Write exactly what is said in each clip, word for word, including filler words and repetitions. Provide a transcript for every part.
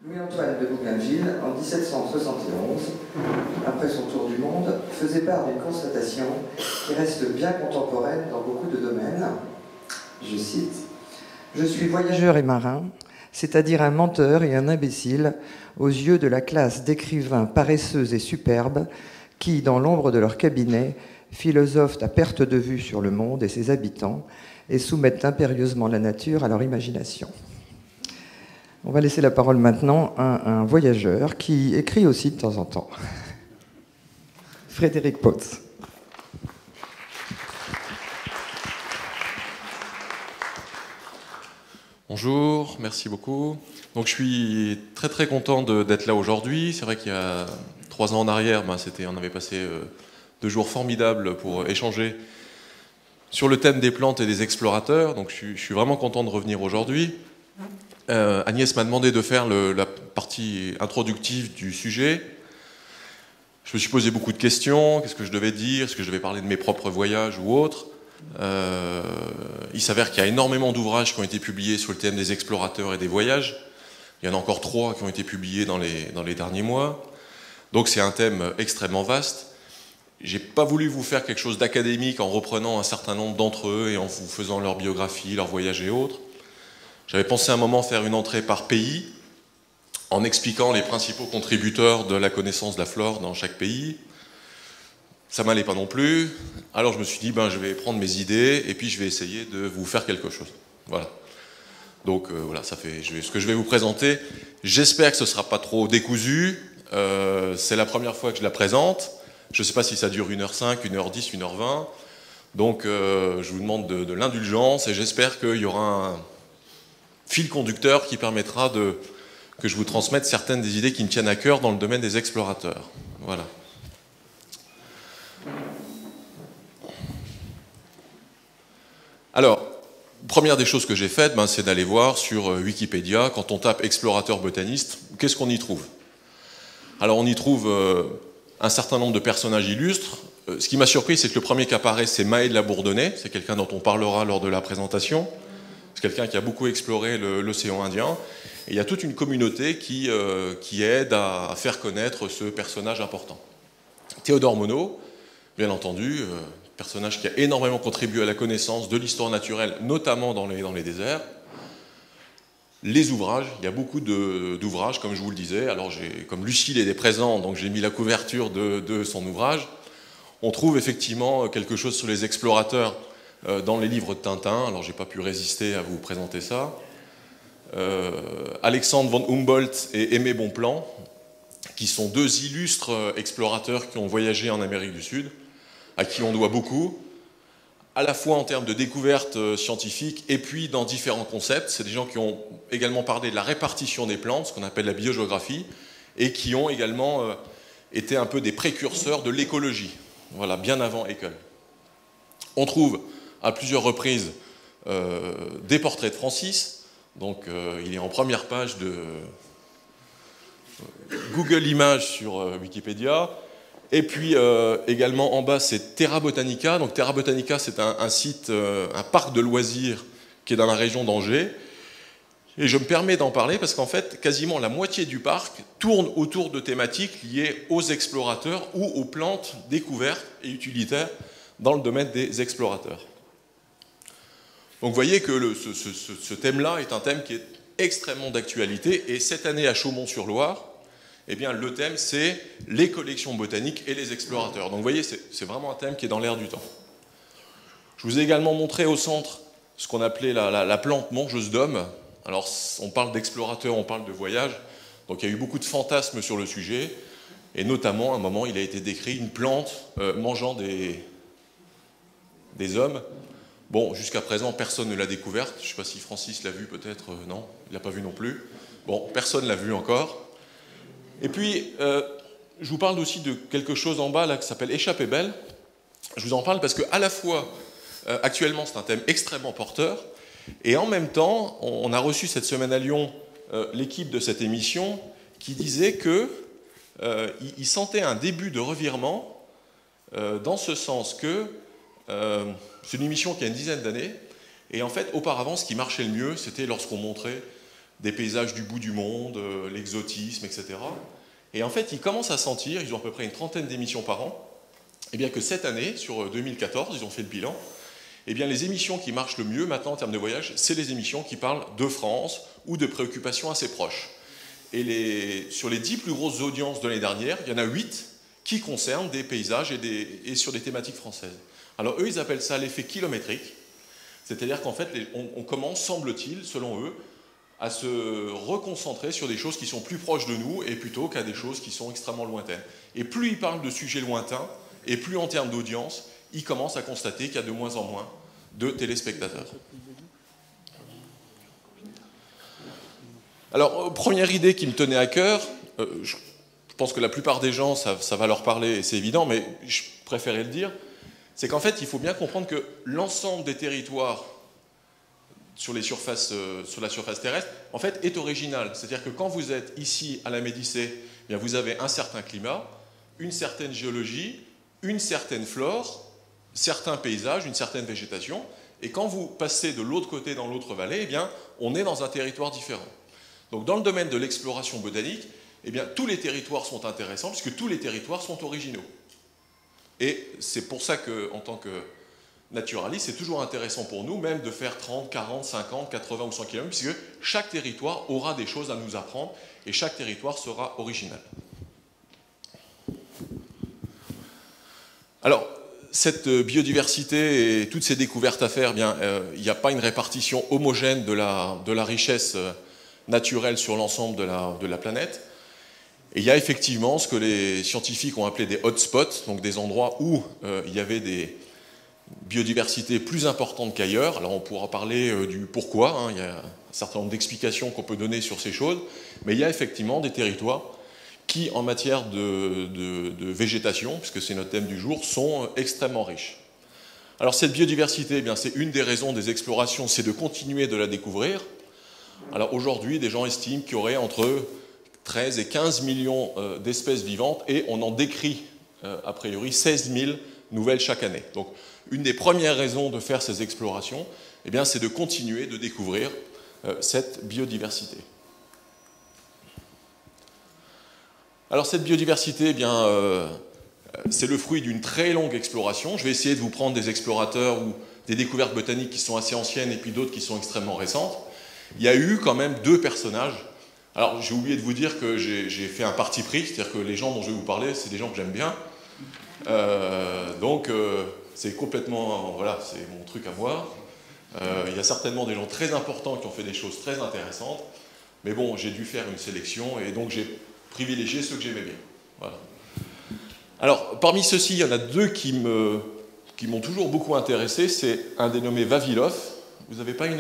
Louis-Antoine de Bougainville, en mille sept cent soixante et onze, après son tour du monde, faisait part d'une constatation qui reste bien contemporaine dans beaucoup de domaines. Je cite : « Je suis voyageur et marin, c'est-à-dire un menteur et un imbécile aux yeux de la classe d'écrivains paresseux et superbes qui, dans l'ombre de leur cabinet, philosophent à perte de vue sur le monde et ses habitants et soumettent impérieusement la nature à leur imagination. » On va laisser la parole maintenant à un voyageur qui écrit aussi de temps en temps. Frédéric Potts. Bonjour, merci beaucoup. Donc je suis très très content d'être là aujourd'hui. C'est vrai qu'il y a trois ans en arrière, ben, c'était, on avait passé euh, deux jours formidables pour échanger sur le thème des plantes et des explorateurs. Donc je suis, je suis vraiment content de revenir aujourd'hui. Euh, Agnès m'a demandé de faire le, la partie introductive du sujet. Je me suis posé beaucoup de questions. Qu'est-ce que je devais dire ? Est-ce que je devais parler de mes propres voyages ou autres ? euh, Il s'avère qu'il y a énormément d'ouvrages qui ont été publiés sur le thème des explorateurs et des voyages. Il y en a encore trois qui ont été publiés dans les, dans les derniers mois. Donc c'est un thème extrêmement vaste. J'ai pas voulu vous faire quelque chose d'académique en reprenant un certain nombre d'entre eux et en vous faisant leur biographie, leur voyage et autres. J'avais pensé à un moment faire une entrée par pays, en expliquant les principaux contributeurs de la connaissance de la flore dans chaque pays. Ça m'allait pas non plus. Alors je me suis dit, ben, je vais prendre mes idées et puis je vais essayer de vous faire quelque chose. Voilà. Donc euh, voilà, ça fait je vais, ce que je vais vous présenter. J'espère que ce ne sera pas trop décousu. Euh, c'est la première fois que je la présente. Je ne sais pas si ça dure une heure cinq, une heure dix, une heure vingt. Donc euh, je vous demande de, de l'indulgence et j'espère qu'il y aura un fil conducteur qui permettra de, que je vous transmette certaines des idées qui me tiennent à cœur dans le domaine des explorateurs. Voilà. Alors, première des choses que j'ai faites, ben, c'est d'aller voir sur Wikipédia, quand on tape explorateur botaniste, qu'est-ce qu'on y trouve ? Alors on y trouve euh, un certain nombre de personnages illustres. Euh, ce qui m'a surpris, c'est que le premier qui apparaît, c'est Maë de la Bourdonnais, c'est quelqu'un dont on parlera lors de la présentation. C'est quelqu'un qui a beaucoup exploré l'océan Indien. Et il y a toute une communauté qui, euh, qui aide à, à faire connaître ce personnage important. Théodore Monod, bien entendu, euh, personnage qui a énormément contribué à la connaissance de l'histoire naturelle, notamment dans les, dans les déserts. Les ouvrages, il y a beaucoup d'ouvrages, comme je vous le disais. Alors, comme Lucille est présent, donc j'ai mis la couverture de, de son ouvrage. On trouve effectivement quelque chose sur les explorateurs dans les livres de Tintin, alors j'ai pas pu résister à vous présenter ça. Euh, Alexandre von Humboldt et Aimé Bonpland, qui sont deux illustres explorateurs qui ont voyagé en Amérique du Sud, à qui on doit beaucoup, à la fois en termes de découvertes scientifiques et puis dans différents concepts. C'est des gens qui ont également parlé de la répartition des plantes, ce qu'on appelle la biogéographie, et qui ont également euh, été un peu des précurseurs de l'écologie, voilà, bien avant Haeckel. On trouve à plusieurs reprises euh, des portraits de Francis. Donc euh, il est en première page de Google Images sur euh, Wikipédia. Et puis euh, également en bas, c'est Terra Botanica. Donc Terra Botanica, c'est un, un site, euh, un parc de loisirs qui est dans la région d'Angers. Et je me permets d'en parler parce qu'en fait, quasiment la moitié du parc tourne autour de thématiques liées aux explorateurs ou aux plantes découvertes et utilitaires dans le domaine des explorateurs. Donc vous voyez que le, ce, ce, ce thème-là est un thème qui est extrêmement d'actualité, et cette année à Chaumont-sur-Loire, eh bien, le thème c'est les collections botaniques et les explorateurs. Donc vous voyez, c'est vraiment un thème qui est dans l'air du temps. Je vous ai également montré au centre ce qu'on appelait la, la, la plante mangeuse d'hommes. Alors on parle d'explorateurs, on parle de voyage, donc il y a eu beaucoup de fantasmes sur le sujet, et notamment à un moment il a été décrit une plante euh, mangeant des, des hommes. Bon, jusqu'à présent, personne ne l'a découverte. Je ne sais pas si Francis l'a vu, peut-être. Euh, non, il ne l'a pas vu non plus. Bon, personne ne l'a vu encore. Et puis, euh, je vous parle aussi de quelque chose en bas, là, qui s'appelle Échappée belle. Je vous en parle parce qu'à la fois, euh, actuellement, c'est un thème extrêmement porteur, et en même temps, on, on a reçu cette semaine à Lyon euh, l'équipe de cette émission qui disait qu'il euh, il sentait un début de revirement, euh, dans ce sens que euh, c'est une émission qui a une dizaine d'années, et en fait, auparavant, ce qui marchait le mieux, c'était lorsqu'on montrait des paysages du bout du monde, euh, l'exotisme, et cetera. Et en fait, ils commencent à sentir, ils ont à peu près une trentaine d'émissions par an, et bien que cette année, sur deux mille quatorze, ils ont fait le bilan, et bien les émissions qui marchent le mieux maintenant en termes de voyage, c'est les émissions qui parlent de France ou de préoccupations assez proches. Et les, sur les dix plus grosses audiences de l'année dernière, il y en a huit qui concernent des paysages et, des, et sur des thématiques françaises. Alors eux, ils appellent ça l'effet kilométrique, c'est-à-dire qu'en fait, les, on, on commence, semble-t-il, selon eux, à se reconcentrer sur des choses qui sont plus proches de nous et plutôt qu'à des choses qui sont extrêmement lointaines. Et plus ils parlent de sujets lointains, et plus en termes d'audience, ils commencent à constater qu'il y a de moins en moins de téléspectateurs. Alors, première idée qui me tenait à cœur, euh, je pense que la plupart des gens, ça, ça va leur parler, et c'est évident, mais je préférais le dire, c'est qu'en fait, il faut bien comprendre que l'ensemble des territoires sur, les surfaces, euh, sur la surface terrestre, en fait, est original. C'est-à-dire que quand vous êtes ici, à la Médicée, eh bien, vous avez un certain climat, une certaine géologie, une certaine flore, certains paysages, une certaine végétation, et quand vous passez de l'autre côté dans l'autre vallée, eh bien, on est dans un territoire différent. Donc dans le domaine de l'exploration botanique, eh bien, tous les territoires sont intéressants, puisque tous les territoires sont originaux. Et c'est pour ça qu'en tant que naturaliste, c'est toujours intéressant pour nous, même de faire trente, quarante, cinquante, quatre-vingts ou cent kilomètres, puisque chaque territoire aura des choses à nous apprendre, et chaque territoire sera original. Alors, cette biodiversité et toutes ces découvertes à faire, eh bien, euh, il n'y a pas une répartition homogène de la, de la richesse euh, naturelle sur l'ensemble de la, de la planète. Et il y a effectivement ce que les scientifiques ont appelé des hotspots, donc des endroits où euh, il y avait des biodiversités plus importantes qu'ailleurs. Alors on pourra parler euh, du pourquoi, hein, il y a un certain nombre d'explications qu'on peut donner sur ces choses, mais il y a effectivement des territoires qui, en matière de, de, de végétation, puisque c'est notre thème du jour, sont extrêmement riches. Alors cette biodiversité, eh bien, c'est une des raisons des explorations, c'est de continuer de la découvrir. Alors aujourd'hui, des gens estiment qu'il y aurait entre treize et quinze millions euh, d'espèces vivantes, et on en décrit, euh, a priori, seize mille nouvelles chaque année. Donc une des premières raisons de faire ces explorations, eh bien, c'est de continuer de découvrir euh, cette biodiversité. Alors cette biodiversité, eh bien, euh, c'est le fruit d'une très longue exploration. Je vais essayer de vous prendre des explorateurs ou des découvertes botaniques qui sont assez anciennes et puis d'autres qui sont extrêmement récentes. Il y a eu quand même deux personnages. Alors j'ai oublié de vous dire que j'ai fait un parti pris, c'est-à-dire que les gens dont je vais vous parler, c'est des gens que j'aime bien. Euh, donc euh, c'est complètement, voilà, c'est mon truc à moi. Euh, il y a certainement des gens très importants qui ont fait des choses très intéressantes. Mais bon, j'ai dû faire une sélection et donc j'ai privilégier ceux que j'aimais bien. Voilà. Alors, parmi ceux-ci, il y en a deux qui me, qui m'ont toujours beaucoup intéressé. C'est un dénommé Vavilov. Vous n'avez pas une...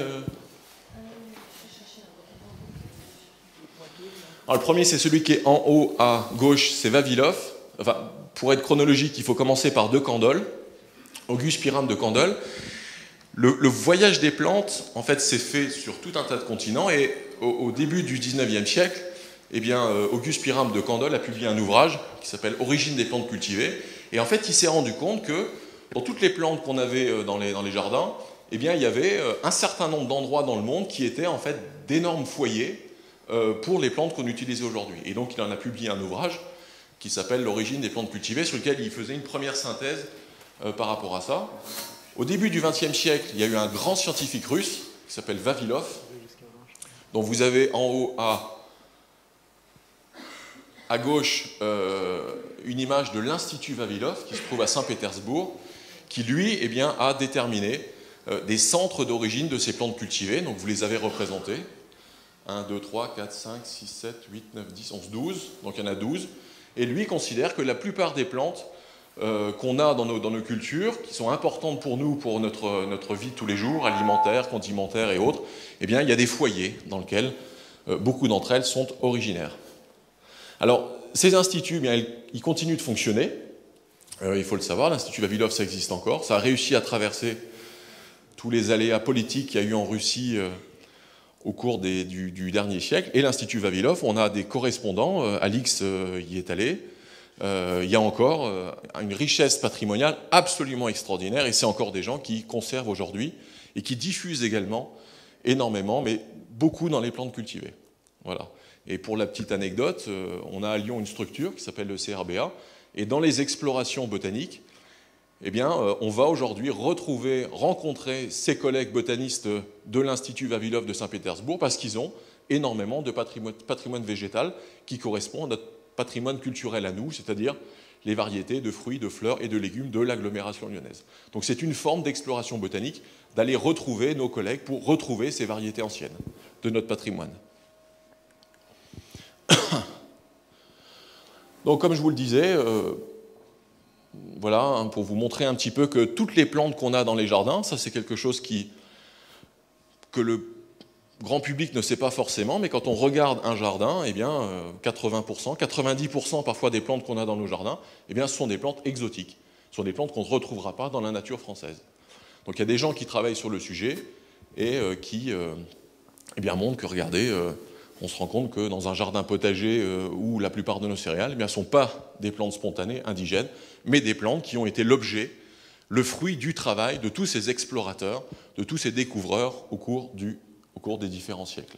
Alors, le premier, c'est celui qui est en haut à gauche, c'est Vavilov. Enfin, pour être chronologique, il faut commencer par De Candolle, Auguste Piram de Candolle. Le, le voyage des plantes, en fait, s'est fait sur tout un tas de continents, et au, au début du dix-neuvième siècle, eh bien, Auguste Piram de Candolle a publié un ouvrage qui s'appelle « Origine des plantes cultivées ». Et en fait, il s'est rendu compte que dans toutes les plantes qu'on avait dans les, dans les jardins, eh bien, il y avait un certain nombre d'endroits dans le monde qui étaient en fait d'énormes foyers pour les plantes qu'on utilise aujourd'hui. Et donc, il en a publié un ouvrage qui s'appelle « L'origine des plantes cultivées », sur lequel il faisait une première synthèse par rapport à ça. Au début du vingtième siècle, il y a eu un grand scientifique russe qui s'appelle Vavilov, dont vous avez en haut à À gauche, euh, une image de l'Institut Vavilov, qui se trouve à Saint-Pétersbourg, qui, lui, eh bien, a déterminé euh, des centres d'origine de ces plantes cultivées. Donc, vous les avez représentés. un, deux, trois, quatre, cinq, six, sept, huit, neuf, dix, onze, douze. Donc, il y en a douze. Et lui considère que la plupart des plantes euh, qu'on a dans nos, dans nos cultures, qui sont importantes pour nous, pour notre, notre vie de tous les jours, alimentaire, condimentaire et autres, eh bien, il y a des foyers dans lesquels euh, beaucoup d'entre elles sont originaires. Alors, ces instituts, bien, ils continuent de fonctionner. Euh, il faut le savoir, l'Institut Vavilov, ça existe encore. Ça a réussi à traverser tous les aléas politiques qu'il y a eu en Russie euh, au cours des, du, du dernier siècle. Et l'Institut Vavilov, on a des correspondants. Euh, Alix euh, y est allé. Euh, il y a encore euh, une richesse patrimoniale absolument extraordinaire. Et c'est encore des gens qui conservent aujourd'hui et qui diffusent également énormément, mais beaucoup dans les plantes cultivées. Voilà. Et pour la petite anecdote, euh, on a à Lyon une structure qui s'appelle le C R B A, et dans les explorations botaniques, eh bien, euh, on va aujourd'hui retrouver, rencontrer ces collègues botanistes de l'Institut Vavilov de Saint-Pétersbourg parce qu'ils ont énormément de patrimoine, patrimoine végétal qui correspond à notre patrimoine culturel à nous, c'est-à-dire les variétés de fruits, de fleurs et de légumes de l'agglomération lyonnaise. Donc c'est une forme d'exploration botanique d'aller retrouver nos collègues pour retrouver ces variétés anciennes de notre patrimoine. Donc comme je vous le disais, euh, voilà, hein, pour vous montrer un petit peu que toutes les plantes qu'on a dans les jardins, ça c'est quelque chose qui, que le grand public ne sait pas forcément, mais quand on regarde un jardin, eh bien, quatre-vingts pour cent, quatre-vingt-dix pour cent parfois des plantes qu'on a dans nos jardins, eh bien, ce sont des plantes exotiques. Ce sont des plantes qu'on ne retrouvera pas dans la nature française. Donc il y a des gens qui travaillent sur le sujet et euh, qui euh, eh bien, montrent que, regardez, euh, on se rend compte que dans un jardin potager euh, où la plupart de nos céréales eh bien, ne sont pas des plantes spontanées, indigènes, mais des plantes qui ont été l'objet, le fruit du travail de tous ces explorateurs, de tous ces découvreurs au cours du au cours des différents siècles.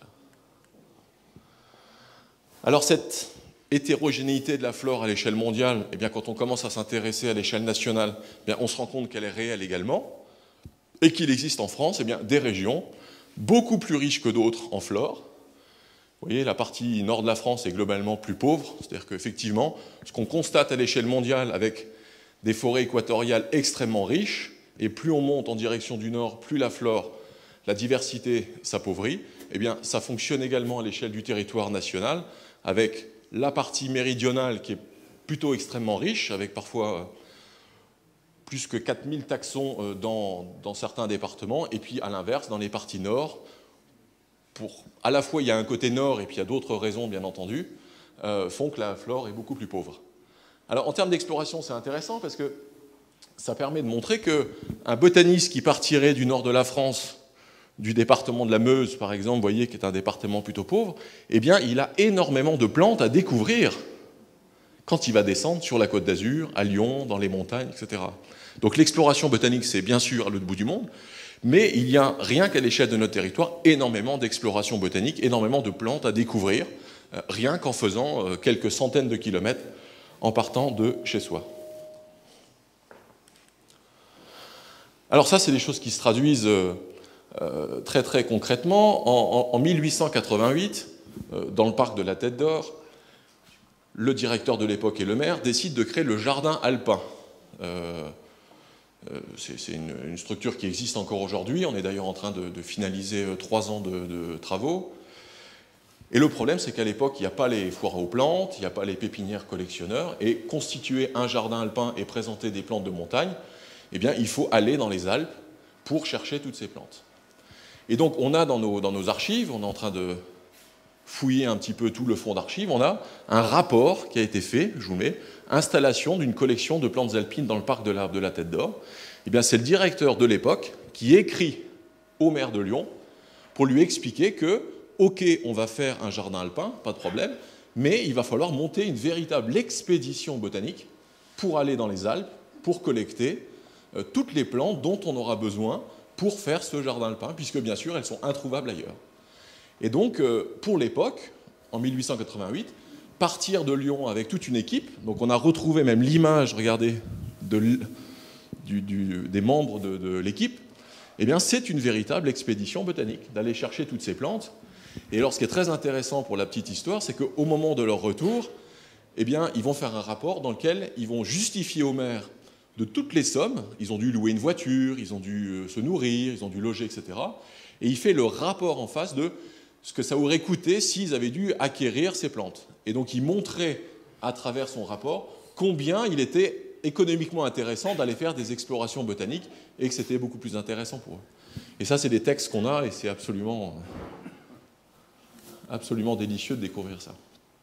Alors cette hétérogénéité de la flore à l'échelle mondiale, eh bien, quand on commence à s'intéresser à l'échelle nationale, eh bien, on se rend compte qu'elle est réelle également, et qu'il existe en France eh bien, des régions beaucoup plus riches que d'autres en flore. Vous voyez, la partie nord de la France est globalement plus pauvre, c'est-à-dire qu'effectivement, ce qu'on constate à l'échelle mondiale avec des forêts équatoriales extrêmement riches, et plus on monte en direction du nord, plus la flore, la diversité s'appauvrit, eh bien, ça fonctionne également à l'échelle du territoire national, avec la partie méridionale qui est plutôt extrêmement riche, avec parfois plus que quatre mille taxons dans, dans certains départements, et puis à l'inverse, dans les parties nord, pour, à la fois il y a un côté nord, et puis il y a d'autres raisons, bien entendu, euh, font que la flore est beaucoup plus pauvre. Alors, en termes d'exploration, c'est intéressant, parce que ça permet de montrer qu'un botaniste qui partirait du nord de la France, du département de la Meuse, par exemple, vous voyez, qui est un département plutôt pauvre, eh bien, il a énormément de plantes à découvrir quand il va descendre sur la Côte d'Azur, à Lyon, dans les montagnes, et cetera. Donc l'exploration botanique, c'est bien sûr à l'autre bout du monde, mais il y a, rien qu'à l'échelle de notre territoire, énormément d'exploration botanique, énormément de plantes à découvrir, euh, rien qu'en faisant euh, quelques centaines de kilomètres en partant de chez soi. Alors ça, c'est des choses qui se traduisent euh, Euh, très très concrètement. En, en, en mille huit cent quatre-vingt-huit, euh, dans le parc de la Tête d'Or, le directeur de l'époque et le maire décident de créer le jardin alpin. Euh, euh, c'est une, une structure qui existe encore aujourd'hui. On est d'ailleurs en train de, de finaliser euh, trois ans de, de travaux. Et le problème, c'est qu'à l'époque, il n'y a pas les foires aux plantes, il n'y a pas les pépinières collectionneurs, et constituer un jardin alpin et présenter des plantes de montagne, eh bien, il faut aller dans les Alpes pour chercher toutes ces plantes. Et donc, on a dans nos, dans nos archives, on est en train de fouiller un petit peu tout le fond d'archives, on a un rapport qui a été fait, je vous mets, installation d'une collection de plantes alpines dans le parc de l'Arbre de la Tête d'Or. Eh bien, c'est le directeur de l'époque qui écrit au maire de Lyon pour lui expliquer que, ok, on va faire un jardin alpin, pas de problème, mais il va falloir monter une véritable expédition botanique pour aller dans les Alpes, pour collecter euh, toutes les plantes dont on aura besoin pour faire ce jardin alpin, puisque bien sûr, elles sont introuvables ailleurs. Et donc, euh, pour l'époque, en mille huit cent quatre-vingt-huit, partir de Lyon avec toute une équipe, donc on a retrouvé même l'image, regardez, de, du, du, des membres de, de l'équipe, eh bien, c'est une véritable expédition botanique, d'aller chercher toutes ces plantes. Et alors, ce qui est très intéressant pour la petite histoire, c'est qu'au moment de leur retour, eh bien, ils vont faire un rapport dans lequel ils vont justifier au maire de toutes les sommes. Ils ont dû louer une voiture, ils ont dû se nourrir, ils ont dû loger, et cetera. Et il fait le rapport en face de ce que ça aurait coûté s'ils avaient dû acquérir ces plantes. Et donc, il montrait à travers son rapport combien il était économiquement intéressant d'aller faire des explorations botaniques et que c'était beaucoup plus intéressant pour eux. Et ça, c'est des textes qu'on a et c'est absolument, absolument délicieux de découvrir ça.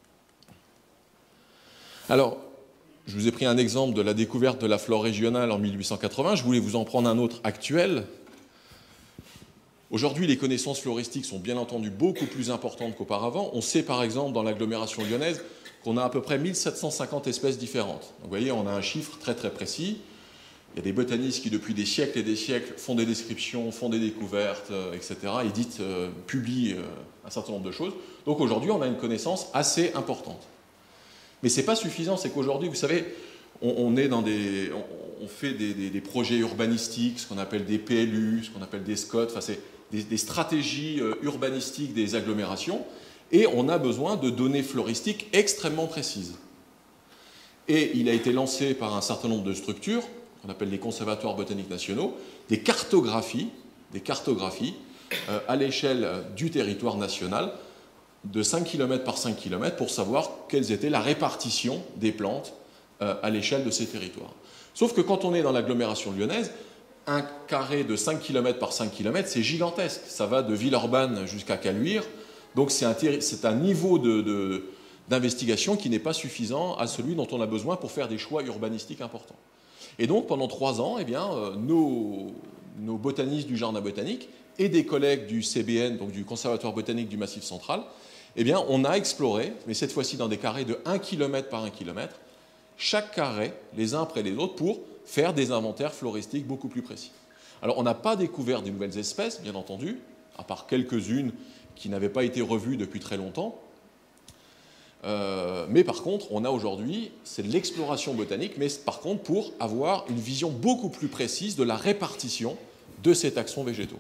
Alors, je vous ai pris un exemple de la découverte de la flore régionale en mille huit cent quatre-vingts. Je voulais vous en prendre un autre actuel. Aujourd'hui, les connaissances floristiques sont bien entendu beaucoup plus importantes qu'auparavant. On sait par exemple dans l'agglomération lyonnaise qu'on a à peu près mille sept cent cinquante espèces différentes. Donc, vous voyez, on a un chiffre très très précis. Il y a des botanistes qui, depuis des siècles et des siècles, font des descriptions, font des découvertes, euh, et cetera, éditent, euh, publient euh, un certain nombre de choses. Donc aujourd'hui, on a une connaissance assez importante. Mais ce n'est pas suffisant, c'est qu'aujourd'hui, vous savez, on, on, est dans des, on, on fait des, des, des projets urbanistiques, ce qu'on appelle des P L U, ce qu'on appelle des S C O T, enfin, c'est des, des stratégies euh, urbanistiques des agglomérations, et on a besoin de données floristiques extrêmement précises. Et il a été lancé par un certain nombre de structures, qu'on appelle les conservatoires botaniques nationaux, des cartographies, des cartographies euh, à l'échelle du territoire national, de cinq kilomètres par cinq kilomètres, pour savoir quelle était la répartition des plantes euh, à l'échelle de ces territoires. Sauf que quand on est dans l'agglomération lyonnaise, un carré de cinq kilomètres par cinq kilomètres, c'est gigantesque. Ça va de Villeurbanne jusqu'à Caluire. Donc c'est un, c'est un niveau de, de, d'investigation qui n'est pas suffisant à celui dont on a besoin pour faire des choix urbanistiques importants. Et donc pendant trois ans, eh bien, euh, nos, nos botanistes du jardin botanique et des collègues du C B N, donc du Conservatoire botanique du Massif central, eh bien, on a exploré, mais cette fois-ci dans des carrés de un kilomètre par un kilomètre, chaque carré, les uns après les autres, pour faire des inventaires floristiques beaucoup plus précis. Alors on n'a pas découvert de nouvelles espèces, bien entendu, à part quelques-unes qui n'avaient pas été revues depuis très longtemps. Euh, mais par contre, on a aujourd'hui, c'est de l'exploration botanique, mais par contre pour avoir une vision beaucoup plus précise de la répartition de ces taxons végétaux.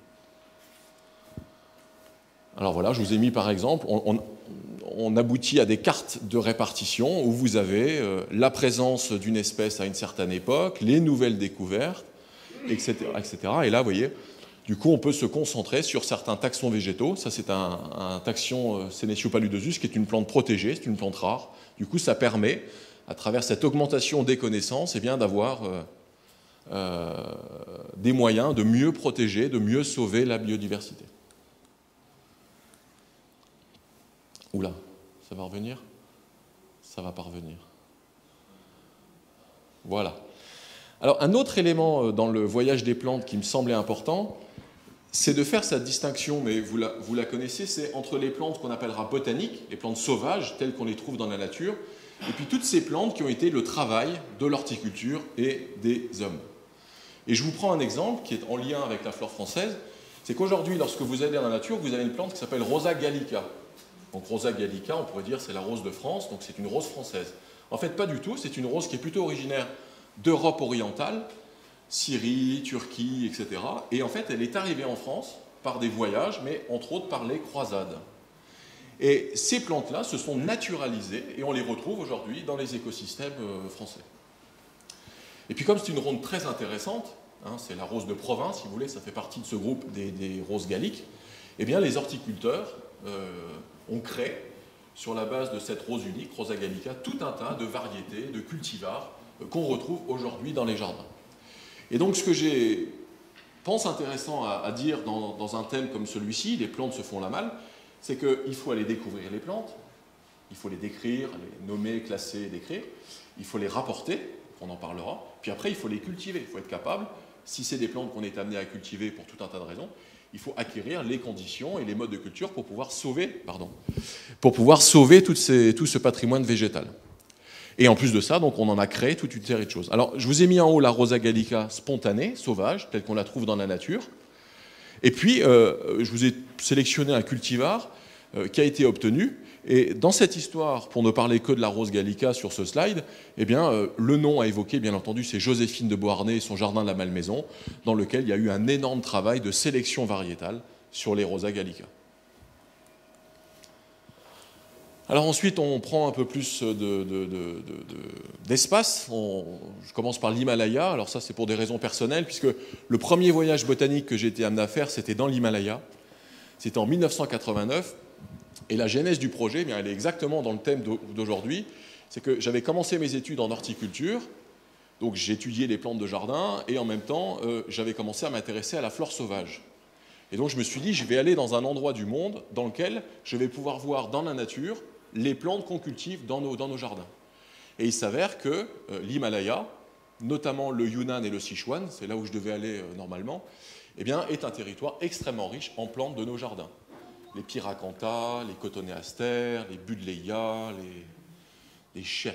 Alors voilà, je vous ai mis par exemple, on, on, on aboutit à des cartes de répartition où vous avez euh, la présence d'une espèce à une certaine époque, les nouvelles découvertes, et cetera, et cetera. Et là, vous voyez, du coup, on peut se concentrer sur certains taxons végétaux. Ça, c'est un, un taxon euh, Senecio paludosus, qui est une plante protégée, c'est une plante rare. Du coup, ça permet, à travers cette augmentation des connaissances, eh bien, d'avoir euh, euh, des moyens de mieux protéger, de mieux sauver la biodiversité. Oula, ça va revenir? Ça va pas revenir. Voilà. Alors, un autre élément dans le voyage des plantes qui me semblait important, c'est de faire cette distinction, mais vous la, vous la connaissez, c'est entre les plantes qu'on appellera botaniques, les plantes sauvages, telles qu'on les trouve dans la nature, et puis toutes ces plantes qui ont été le travail de l'horticulture et des hommes. Et je vous prends un exemple qui est en lien avec la flore française, c'est qu'aujourd'hui, lorsque vous allez dans la nature, vous avez une plante qui s'appelle Rosa gallica. Donc Rosa gallica, on pourrait dire c'est la rose de France, donc c'est une rose française. En fait, pas du tout, c'est une rose qui est plutôt originaire d'Europe orientale, Syrie, Turquie, et cetera. Et en fait, elle est arrivée en France par des voyages, mais entre autres par les croisades. Et ces plantes-là se sont naturalisées et on les retrouve aujourd'hui dans les écosystèmes français. Et puis comme c'est une rose très intéressante, hein, c'est la rose de province, si vous voulez, ça fait partie de ce groupe des, des roses galliques, eh bien les horticulteurs euh, ont créé, sur la base de cette rose unique, Rosa gallica, tout un tas de variétés, de cultivars euh, qu'on retrouve aujourd'hui dans les jardins. Et donc ce que je pense intéressant à, à dire dans, dans un thème comme celui-ci, les plantes se font la malle, c'est qu'il faut aller découvrir les plantes, il faut les décrire, les nommer, classer, décrire, il faut les rapporter, on en parlera, puis après il faut les cultiver, il faut être capable, si c'est des plantes qu'on est amené à cultiver pour tout un tas de raisons, il faut acquérir les conditions et les modes de culture pour pouvoir sauver, pardon, pour pouvoir sauver toutes ces, tout ce patrimoine végétal. Et en plus de ça, donc, on en a créé toute une série de choses. Alors, je vous ai mis en haut la Rosa gallica spontanée, sauvage, telle qu'on la trouve dans la nature. Et puis, euh, je vous ai sélectionné un cultivar euh, qui a été obtenu. Et dans cette histoire, pour ne parler que de la Rose gallica sur ce slide, eh bien, euh, le nom à évoquer, bien entendu, c'est Joséphine de Beauharnais et son jardin de la Malmaison, dans lequel il y a eu un énorme travail de sélection variétale sur les Rosa gallica. Alors ensuite, on prend un peu plus de, de, de, de, d'espace. On, je commence par l'Himalaya. Alors ça, c'est pour des raisons personnelles, puisque le premier voyage botanique que j'ai été amené à faire, c'était dans l'Himalaya. C'était en mille neuf cent quatre-vingt-neuf. Et la genèse du projet, eh bien, elle est exactement dans le thème d'aujourd'hui. C'est que j'avais commencé mes études en horticulture, donc j'étudiais les plantes de jardin, et en même temps, euh, j'avais commencé à m'intéresser à la flore sauvage. Et donc je me suis dit, je vais aller dans un endroit du monde dans lequel je vais pouvoir voir dans la nature les plantes qu'on cultive dans nos, dans nos jardins. Et il s'avère que euh, l'Himalaya, notamment le Yunnan et le Sichuan, c'est là où je devais aller euh, normalement, eh bien, est un territoire extrêmement riche en plantes de nos jardins. Les pyracantha, les cotonéastères, les buddleia, les, les chais,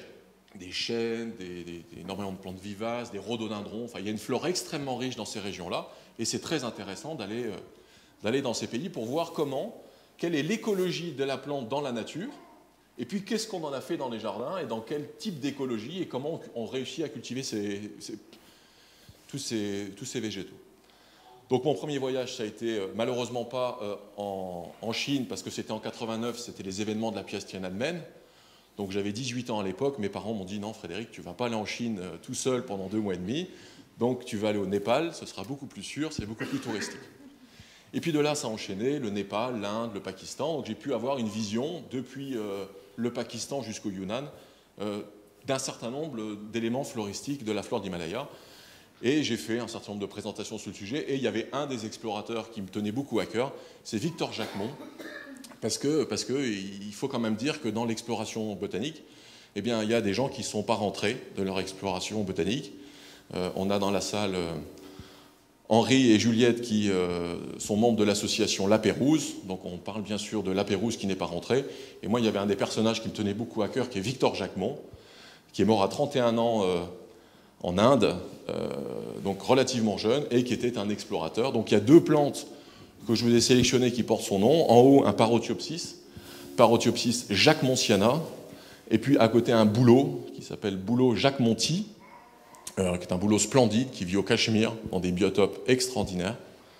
des chênes, des, des, des, énormément de plantes vivaces, des rhododendrons. Enfin, il y a une flore extrêmement riche dans ces régions-là, et c'est très intéressant d'aller euh, d'aller dans ces pays pour voir comment, quelle est l'écologie de la plante dans la nature, et puis qu'est-ce qu'on en a fait dans les jardins, et dans quel type d'écologie, et comment on, on réussit à cultiver ces, ces, tous, ces, tous ces végétaux. Donc mon premier voyage, ça a été euh, malheureusement pas euh, en, en Chine, parce que c'était en quatre-vingt-neuf, c'était les événements de la pièce Tiananmen. Donc j'avais dix-huit ans à l'époque, mes parents m'ont dit « Non Frédéric, tu ne vas pas aller en Chine euh, tout seul pendant deux mois et demi, donc tu vas aller au Népal, ce sera beaucoup plus sûr, c'est beaucoup plus touristique. » Et puis de là, ça a enchaîné, le Népal, l'Inde, le Pakistan, donc j'ai pu avoir une vision, depuis euh, le Pakistan jusqu'au Yunnan, euh, d'un certain nombre d'éléments floristiques de la flore d'Himalaya. Et j'ai fait un certain nombre de présentations sur le sujet, et il y avait un des explorateurs qui me tenait beaucoup à cœur, c'est Victor Jacquemont, parce que, parce que il faut quand même dire que dans l'exploration botanique, eh bien, il y a des gens qui ne sont pas rentrés de leur exploration botanique. Euh, on a dans la salle euh, Henri et Juliette qui euh, sont membres de l'association La Pérouse, donc on parle bien sûr de La Pérouse qui n'est pas rentré, et moi il y avait un des personnages qui me tenait beaucoup à cœur, qui est Victor Jacquemont, qui est mort à trente et un ans euh, en Inde, euh, donc relativement jeune, et qui était un explorateur. Donc il y a deux plantes que je vous ai sélectionnées qui portent son nom. En haut, un Parotiopsis, Parotiopsis jacquemontiana, et puis à côté un bouleau qui s'appelle bouleau jacquemonti, euh, qui est un bouleau splendide qui vit au Cachemire dans des biotopes extraordinaires.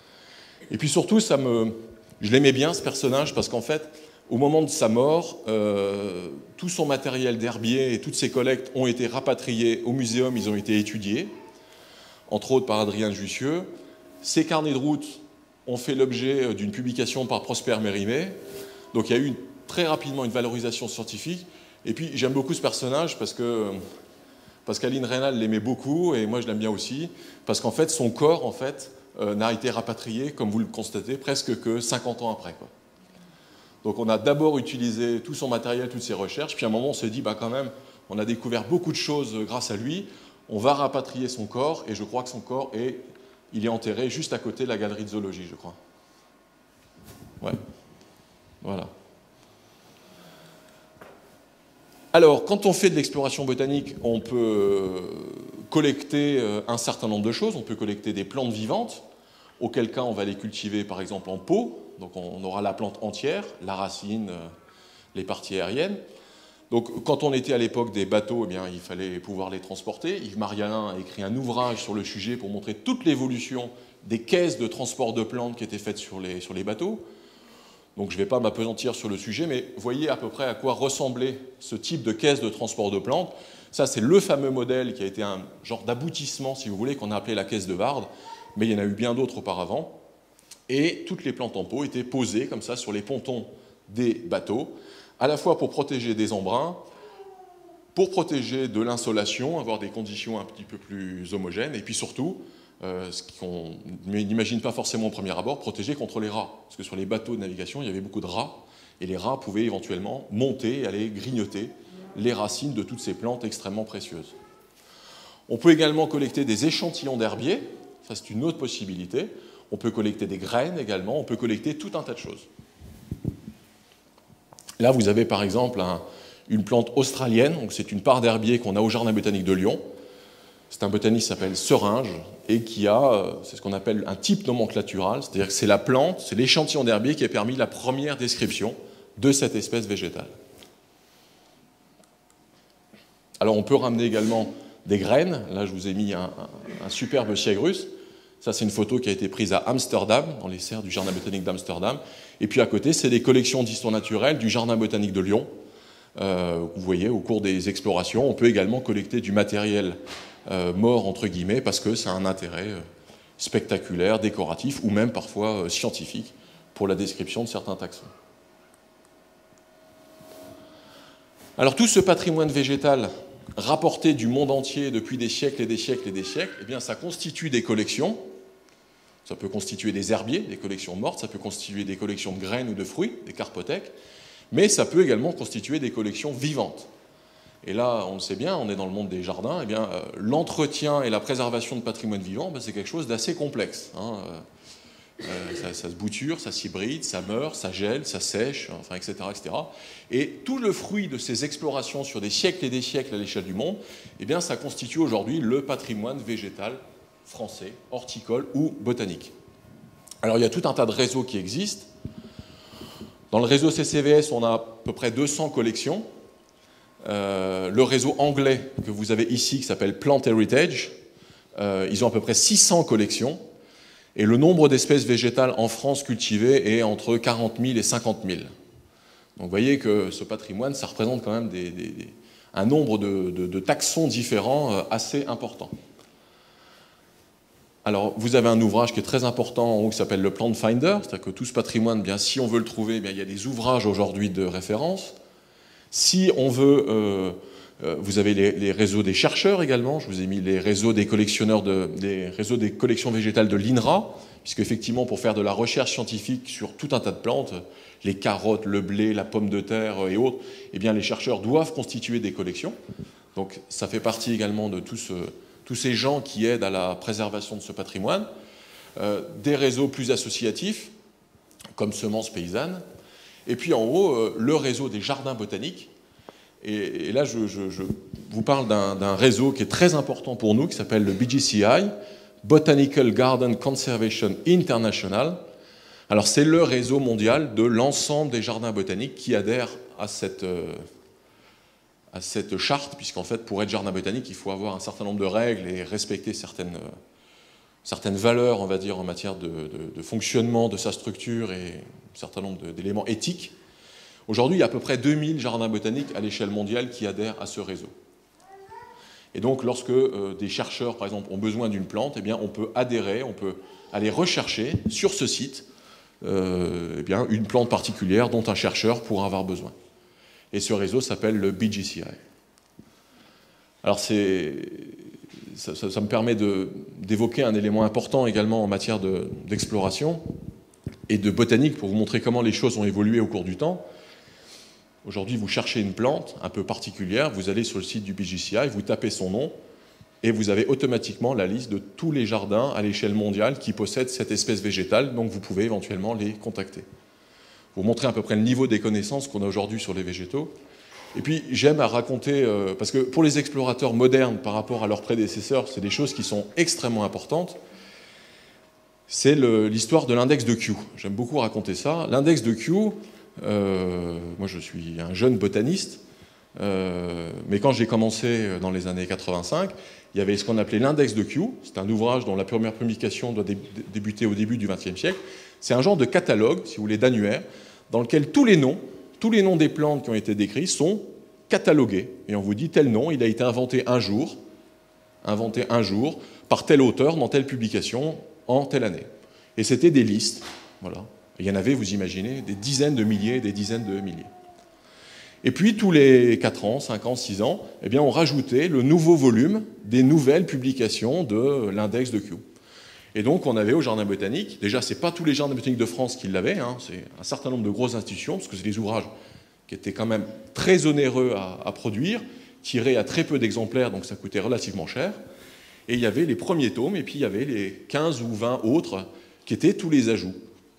Et puis surtout, ça me, je l'aimais bien ce personnage parce qu'en fait, au moment de sa mort, euh, tout son matériel d'herbier et toutes ses collectes ont été rapatriés au muséum, ils ont été étudiés, entre autres par Adrien Jussieu. Ses carnets de route ont fait l'objet d'une publication par Prosper Mérimée, donc il y a eu une, très rapidement une valorisation scientifique. Et puis j'aime beaucoup ce personnage parce que parce qu'Aline Reynal l'aimait beaucoup, et moi je l'aime bien aussi, parce qu'en fait son corps en fait, euh, n'a été rapatrié, comme vous le constatez, presque que cinquante ans après, quoi. Donc on a d'abord utilisé tout son matériel, toutes ses recherches, puis à un moment on s'est dit, bah quand même, on a découvert beaucoup de choses grâce à lui, on va rapatrier son corps, et je crois que son corps est, il est enterré juste à côté de la galerie de zoologie, je crois. Ouais, voilà. Alors, quand on fait de l'exploration botanique, on peut collecter un certain nombre de choses, on peut collecter des plantes vivantes, auquel cas on va les cultiver par exemple en pot, donc on aura la plante entière, la racine, les parties aériennes. Donc quand on était à l'époque des bateaux, eh bien, il fallait pouvoir les transporter. Yves Marialin a écrit un ouvrage sur le sujet pour montrer toute l'évolution des caisses de transport de plantes qui étaient faites sur les, sur les bateaux. Donc je ne vais pas m'appesantir sur le sujet, mais voyez à peu près à quoi ressemblait ce type de caisse de transport de plantes. Ça, c'est le fameux modèle qui a été un genre d'aboutissement, si vous voulez, qu'on a appelé la caisse de Varde, mais il y en a eu bien d'autres auparavant. Et toutes les plantes en pot étaient posées comme ça sur les pontons des bateaux, à la fois pour protéger des embruns, pour protéger de l'insolation, avoir des conditions un petit peu plus homogènes, et puis surtout, euh, ce qu'on n'imagine pas forcément au premier abord, protéger contre les rats. Parce que sur les bateaux de navigation, il y avait beaucoup de rats, et les rats pouvaient éventuellement monter et aller grignoter les racines de toutes ces plantes extrêmement précieuses. On peut également collecter des échantillons d'herbier, ça c'est une autre possibilité. On peut collecter des graines également, on peut collecter tout un tas de choses. Là, vous avez par exemple un, une plante australienne, c'est une part d'herbier qu'on a au Jardin botanique de Lyon. C'est un botaniste qui s'appelle Seringe et qui a, c'est ce qu'on appelle un type nomenclatural, c'est-à-dire que c'est la plante, c'est l'échantillon d'herbier qui a permis la première description de cette espèce végétale. Alors on peut ramener également des graines. Là, je vous ai mis un, un, un superbe siagrus. Ça, c'est une photo qui a été prise à Amsterdam, dans les serres du Jardin botanique d'Amsterdam. Et puis à côté, c'est des collections d'histoire naturelle du Jardin botanique de Lyon. Euh, vous voyez, au cours des explorations, on peut également collecter du matériel euh, mort, entre guillemets, parce que ça a un intérêt euh, spectaculaire, décoratif, ou même parfois euh, scientifique, pour la description de certains taxons. Alors tout ce patrimoine végétal rapporté du monde entier depuis des siècles et des siècles et des siècles, eh bien ça constitue des collections. Ça peut constituer des herbiers, des collections mortes, ça peut constituer des collections de graines ou de fruits, des carpothèques, mais ça peut également constituer des collections vivantes. Et là, on le sait bien, on est dans le monde des jardins, eh bien euh, l'entretien et la préservation de patrimoine vivant, ben, c'est quelque chose d'assez complexe. Hein. Euh, ça, ça se bouture, ça s'hybride, ça meurt, ça gèle, ça sèche, enfin, et cetera, et cetera. Et tout le fruit de ces explorations sur des siècles et des siècles à l'échelle du monde, eh bien, ça constitue aujourd'hui le patrimoine végétal français, horticole ou botanique. Alors, il y a tout un tas de réseaux qui existent. Dans le réseau C C V S, on a à peu près deux cents collections. Euh, le réseau anglais que vous avez ici, qui s'appelle Plant Heritage, euh, ils ont à peu près six cents collections. Et le nombre d'espèces végétales en France cultivées est entre quarante mille et cinquante mille. Donc vous voyez que ce patrimoine, ça représente quand même des, des, des, un nombre de, de, de taxons différents euh, assez important. Alors vous avez un ouvrage qui est très important en haut qui s'appelle le Plant Finder, c'est-à-dire que tout ce patrimoine, bien, si on veut le trouver, bien, il y a des ouvrages aujourd'hui de référence. Si on veut... Euh, Vous avez les, les réseaux des chercheurs également, je vous ai mis les réseaux des collectionneurs, de, des réseaux des collections végétales de l'I N R A, puisque effectivement pour faire de la recherche scientifique sur tout un tas de plantes, les carottes, le blé, la pomme de terre et autres, eh bien les chercheurs doivent constituer des collections. Donc ça fait partie également de tout ce, tous ces gens qui aident à la préservation de ce patrimoine. Euh, des réseaux plus associatifs, comme Semences Paysannes, et puis en haut, euh, le réseau des jardins botaniques. Et, et là, je, je, je vous parle d'un réseau qui est très important pour nous, qui s'appelle le B G C I, Botanical Garden Conservation International. Alors, c'est le réseau mondial de l'ensemble des jardins botaniques qui adhèrent à cette, euh, à cette charte, puisqu'en fait, pour être jardin botanique, il faut avoir un certain nombre de règles et respecter certaines, euh, certaines valeurs, on va dire, en matière de, de, de fonctionnement de sa structure et un certain nombre d'éléments éthiques. Aujourd'hui, il y a à peu près deux mille jardins botaniques à l'échelle mondiale qui adhèrent à ce réseau. Et donc, lorsque euh, des chercheurs, par exemple, ont besoin d'une plante, eh bien, on peut adhérer, on peut aller rechercher sur ce site euh, eh bien, une plante particulière dont un chercheur pourra avoir besoin. Et ce réseau s'appelle le B G C I. Alors, c'est, ça, ça, ça me permet d'évoquer un élément important également en matière d'exploration et de botanique pour vous montrer comment les choses ont évolué au cours du temps. Aujourd'hui, vous cherchez une plante un peu particulière, vous allez sur le site du B G C I, vous tapez son nom, et vous avez automatiquement la liste de tous les jardins à l'échelle mondiale qui possèdent cette espèce végétale, donc vous pouvez éventuellement les contacter. Pour montrer à peu près le niveau des connaissances qu'on a aujourd'hui sur les végétaux. Et puis, j'aime à raconter, euh, parce que pour les explorateurs modernes par rapport à leurs prédécesseurs, c'est des choses qui sont extrêmement importantes. C'est l'histoire de l'index de Kew. J'aime beaucoup raconter ça. L'index de Kew... Euh, moi, je suis un jeune botaniste, euh, mais quand j'ai commencé dans les années quatre-vingt-cinq, il y avait ce qu'on appelait l'index de Kew. C'est un ouvrage dont la première publication doit dé débuter au début du vingtième siècle. C'est un genre de catalogue, si vous voulez, d'annuaire, dans lequel tous les noms, tous les noms des plantes qui ont été décrits sont catalogués. Et on vous dit tel nom, il a été inventé un jour, inventé un jour, par tel auteur, dans telle publication, en telle année. Et c'était des listes, voilà. Il y en avait, vous imaginez, des dizaines de milliers, des dizaines de milliers. Et puis, tous les quatre ans, cinq ans, six ans, eh bien, on rajoutait le nouveau volume des nouvelles publications de l'index de Kew. Et donc, on avait au Jardin botanique, déjà, ce n'est pas tous les jardins botaniques de France qui l'avaient, hein, c'est un certain nombre de grosses institutions, parce que c'est des ouvrages qui étaient quand même très onéreux à, à produire, tirés à très peu d'exemplaires, donc ça coûtait relativement cher. Et il y avait les premiers tomes, et puis il y avait les quinze ou vingt autres, qui étaient tous les ajouts.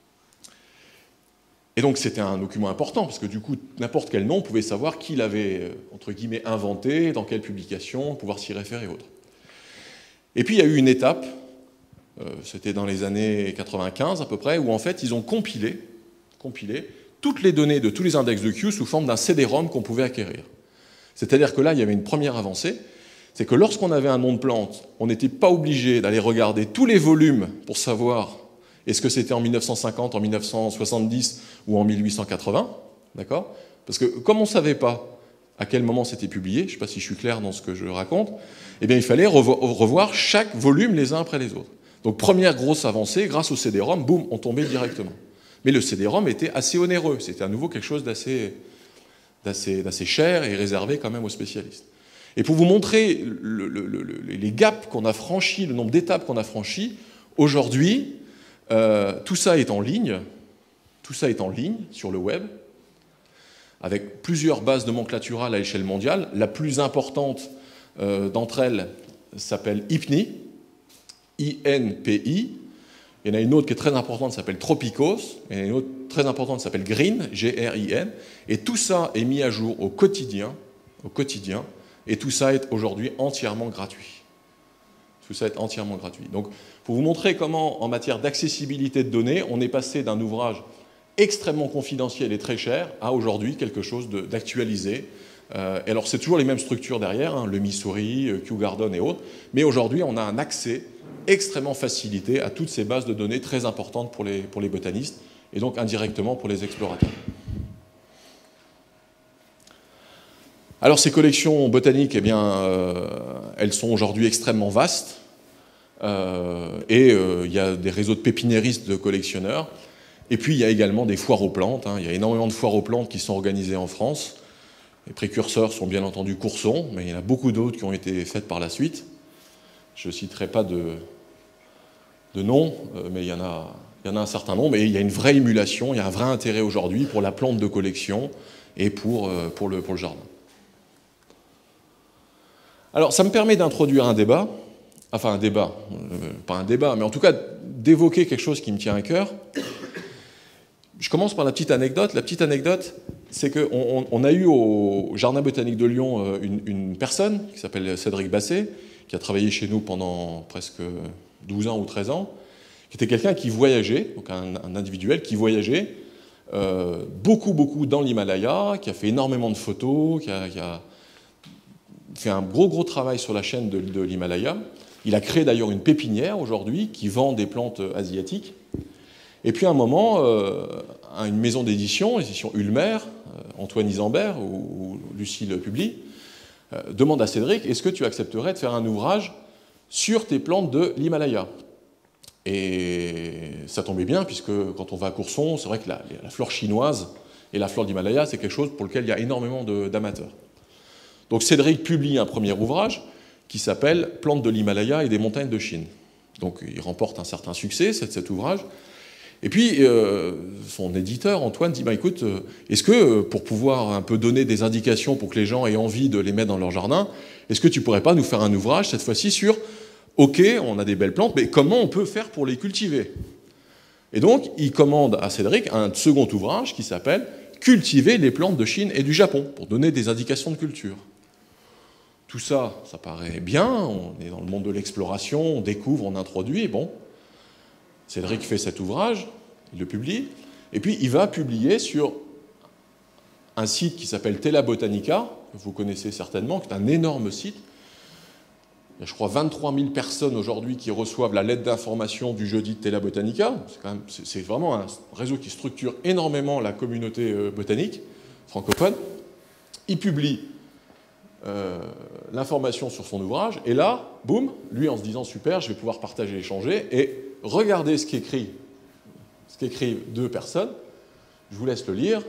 Et donc c'était un document important, parce que du coup, n'importe quel nom, on pouvait savoir qui l'avait, entre guillemets, inventé, dans quelle publication, pouvoir s'y référer et autres. Et puis il y a eu une étape, euh, c'était dans les années quatre-vingt-quinze à peu près, où en fait ils ont compilé, compilé toutes les données de tous les index de Kew sous forme d'un C D ROM qu'on pouvait acquérir. C'est-à-dire que là, il y avait une première avancée, c'est que lorsqu'on avait un nom de plante, on n'était pas obligé d'aller regarder tous les volumes pour savoir est-ce que c'était en mille neuf cent cinquante, en mille neuf cent soixante-dix ou en mille huit cent quatre-vingts, d'accord ? Parce que comme on ne savait pas à quel moment c'était publié, je ne sais pas si je suis clair dans ce que je raconte, eh bien il fallait revoir chaque volume les uns après les autres. Donc première grosse avancée, grâce au C D ROM, boum, on tombait directement. Mais le C D ROM était assez onéreux, c'était à nouveau quelque chose d'assez d'assez cher et réservé quand même aux spécialistes. Et pour vous montrer le, le, le, les gaps qu'on a franchis, le nombre d'étapes qu'on a franchis, aujourd'hui, Euh, tout ça est en ligne, tout ça est en ligne sur le web, avec plusieurs bases nomenclaturales à l'échelle mondiale. La plus importante euh, d'entre elles s'appelle I P N I, I N P I. Il y en a une autre qui est très importante, qui s'appelle Tropicos. Il y en a une autre très importante qui s'appelle Green, G R I N. Et tout ça est mis à jour au quotidien, au quotidien. Et tout ça est aujourd'hui entièrement gratuit. Tout ça est entièrement gratuit. Donc, pour vous montrer comment, en matière d'accessibilité de données, on est passé d'un ouvrage extrêmement confidentiel et très cher à aujourd'hui quelque chose d'actualisé. Euh, et alors, c'est toujours les mêmes structures derrière, hein, le Missouri, Kew Gardens et autres. Mais aujourd'hui, on a un accès extrêmement facilité à toutes ces bases de données très importantes pour les, pour les botanistes et donc indirectement pour les explorateurs. Alors ces collections botaniques, eh bien, euh, elles sont aujourd'hui extrêmement vastes euh, et euh, il y a des réseaux de pépiniéristes de collectionneurs et puis il y a également des foires aux plantes, hein. Il y a énormément de foires aux plantes qui sont organisées en France. Les précurseurs sont bien entendu Courson, mais il y en a beaucoup d'autres qui ont été faites par la suite. Je ne citerai pas de, de nom, mais il y, en a, il y en a un certain nombre. Et il y a une vraie émulation, il y a un vrai intérêt aujourd'hui pour la plante de collection et pour, pour, le, pour le jardin. Alors, ça me permet d'introduire un débat, enfin un débat, euh, pas un débat, mais en tout cas d'évoquer quelque chose qui me tient à cœur. Je commence par la petite anecdote. La petite anecdote, c'est qu'on on a eu au Jardin botanique de Lyon une, une personne qui s'appelle Cédric Basset, qui a travaillé chez nous pendant presque douze ans ou treize ans, qui était quelqu'un qui voyageait, donc un, un individuel qui voyageait euh, beaucoup, beaucoup dans l'Himalaya, qui a fait énormément de photos, qui a, qui a fait un gros, gros travail sur la chaîne de, de l'Himalaya. Il a créé d'ailleurs une pépinière aujourd'hui qui vend des plantes asiatiques. Et puis à un moment, euh, une maison d'édition, l'édition Ulmer, euh, Antoine Isambert ou, ou Lucille Publi, euh, demande à Cédric, est-ce que tu accepterais de faire un ouvrage sur tes plantes de l'Himalaya? Et ça tombait bien, puisque quand on va à Courson, c'est vrai que la, la flore chinoise et la flore d'Himalaya, c'est quelque chose pour lequel il y a énormément d'amateurs. Donc Cédric publie un premier ouvrage qui s'appelle « Plantes de l'Himalaya et des montagnes de Chine ». Donc il remporte un certain succès, cet, cet ouvrage. Et puis, euh, son éditeur, Antoine, dit bah, « Écoute, euh, est-ce que, euh, pour pouvoir un peu donner des indications pour que les gens aient envie de les mettre dans leur jardin, est-ce que tu ne pourrais pas nous faire un ouvrage, cette fois-ci, sur « Ok, on a des belles plantes, mais comment on peut faire pour les cultiver ?» Et donc, il commande à Cédric un second ouvrage qui s'appelle « Cultiver les plantes de Chine et du Japon », pour donner des indications de culture. Tout ça, ça paraît bien, on est dans le monde de l'exploration, on découvre, on introduit, bon... Cédric fait cet ouvrage, il le publie, et puis il va publier sur un site qui s'appelle Tela Botanica, que vous connaissez certainement, qui est un énorme site. Il y a, je crois, vingt-trois mille personnes aujourd'hui qui reçoivent la lettre d'information du jeudi de Tela Botanica. C'est vraiment un réseau qui structure énormément la communauté botanique francophone. Il publie euh, l'information sur son ouvrage, et là, boum, lui en se disant super, je vais pouvoir partager, échanger, et regardez ce qu'écrit, ce qu'écrivent deux personnes. Je vous laisse le lire.